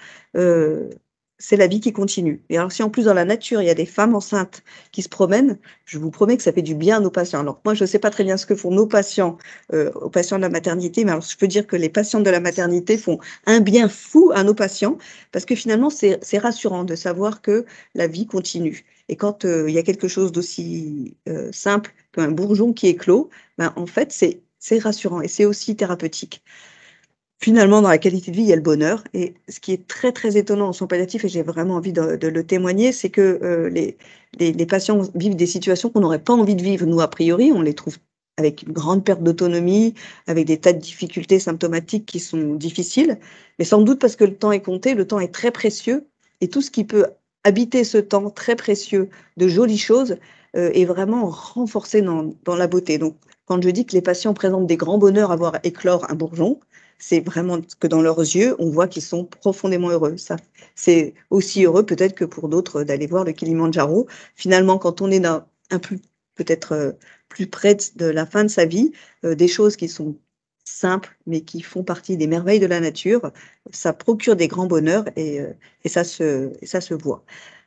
c'est la vie qui continue. Et alors, si en plus dans la nature, il y a des femmes enceintes qui se promènent, je vous promets que ça fait du bien à nos patients. Alors, moi, je ne sais pas très bien ce que font nos patients, aux patients de la maternité, mais alors je peux dire que les patientes de la maternité font un bien fou à nos patients, parce que finalement, c'est rassurant de savoir que la vie continue. Et quand il y a quelque chose d'aussi simple qu'un bourgeon qui éclot, ben, en fait, c'est rassurant et c'est aussi thérapeutique. Finalement, dans la qualité de vie, il y a le bonheur. Et ce qui est très, très étonnant en soins palliatifs, et j'ai vraiment envie de le témoigner, c'est que les patients vivent des situations qu'on n'aurait pas envie de vivre. Nous, a priori, on les trouve avec une grande perte d'autonomie, avec des tas de difficultés symptomatiques qui sont difficiles, mais sans doute parce que le temps est compté, le temps est très précieux, et tout ce qui peut habiter ce temps très précieux de jolies choses est vraiment renforcé dans la beauté. Donc, quand je dis que les patients présentent des grands bonheurs à voir éclore un bourgeon, c'est vraiment que dans leurs yeux, on voit qu'ils sont profondément heureux. Ça, c'est aussi heureux peut-être que pour d'autres d'aller voir le Kilimandjaro. Finalement, quand on est peut-être plus près de la fin de sa vie, des choses qui sont simples, mais qui font partie des merveilles de la nature, ça procure des grands bonheurs et ça se voit.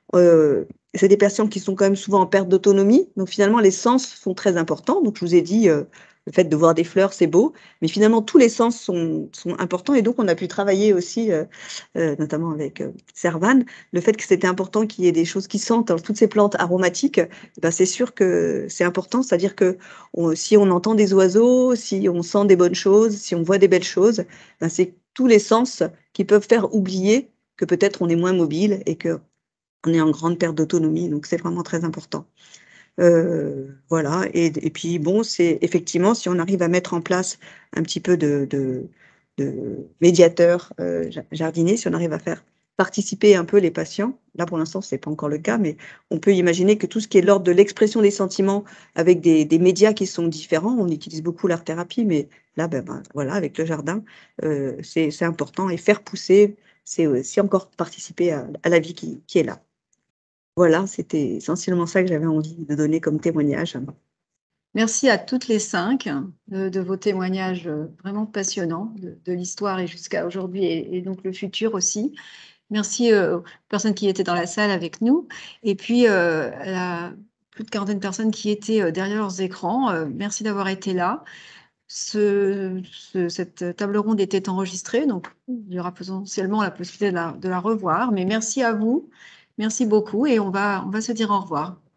C'est des patients qui sont quand même souvent en perte d'autonomie. Donc finalement, les sens sont très importants. Donc je vous ai dit, le fait de voir des fleurs, c'est beau. Mais finalement, tous les sens sont importants. Et donc, on a pu travailler aussi, notamment avec Servan, le fait que c'était important qu'il y ait des choses qui sentent. Alors, toutes ces plantes aromatiques, ben, c'est sûr que c'est important. C'est-à-dire que si on entend des oiseaux, si on sent des bonnes choses, si on voit des belles choses, ben, c'est tous les sens qui peuvent faire oublier que peut-être on est moins mobile et que on est en grande perte d'autonomie, donc c'est vraiment très important. Voilà, et puis bon, c'est effectivement, si on arrive à mettre en place un petit peu de médiateurs jardiniers, si on arrive à faire participer un peu les patients, là pour l'instant, ce n'est pas encore le cas, mais on peut imaginer que tout ce qui est de l'ordre de l'expression des sentiments avec des médias qui sont différents, on utilise beaucoup l'art-thérapie, mais là, voilà, avec le jardin, c'est important, et faire pousser, c'est aussi encore participer à la vie qui est là. Voilà, c'était essentiellement ça que j'avais envie de donner comme témoignage. Merci à toutes les 5 de vos témoignages vraiment passionnants de l'histoire et jusqu'à aujourd'hui et donc le futur aussi. Merci aux personnes qui étaient dans la salle avec nous et puis à la plus de 40 personnes qui étaient derrière leurs écrans. Merci d'avoir été là. Cette table ronde était enregistrée, donc il y aura potentiellement la possibilité de la revoir. Mais merci à vous, merci beaucoup et on va se dire au revoir.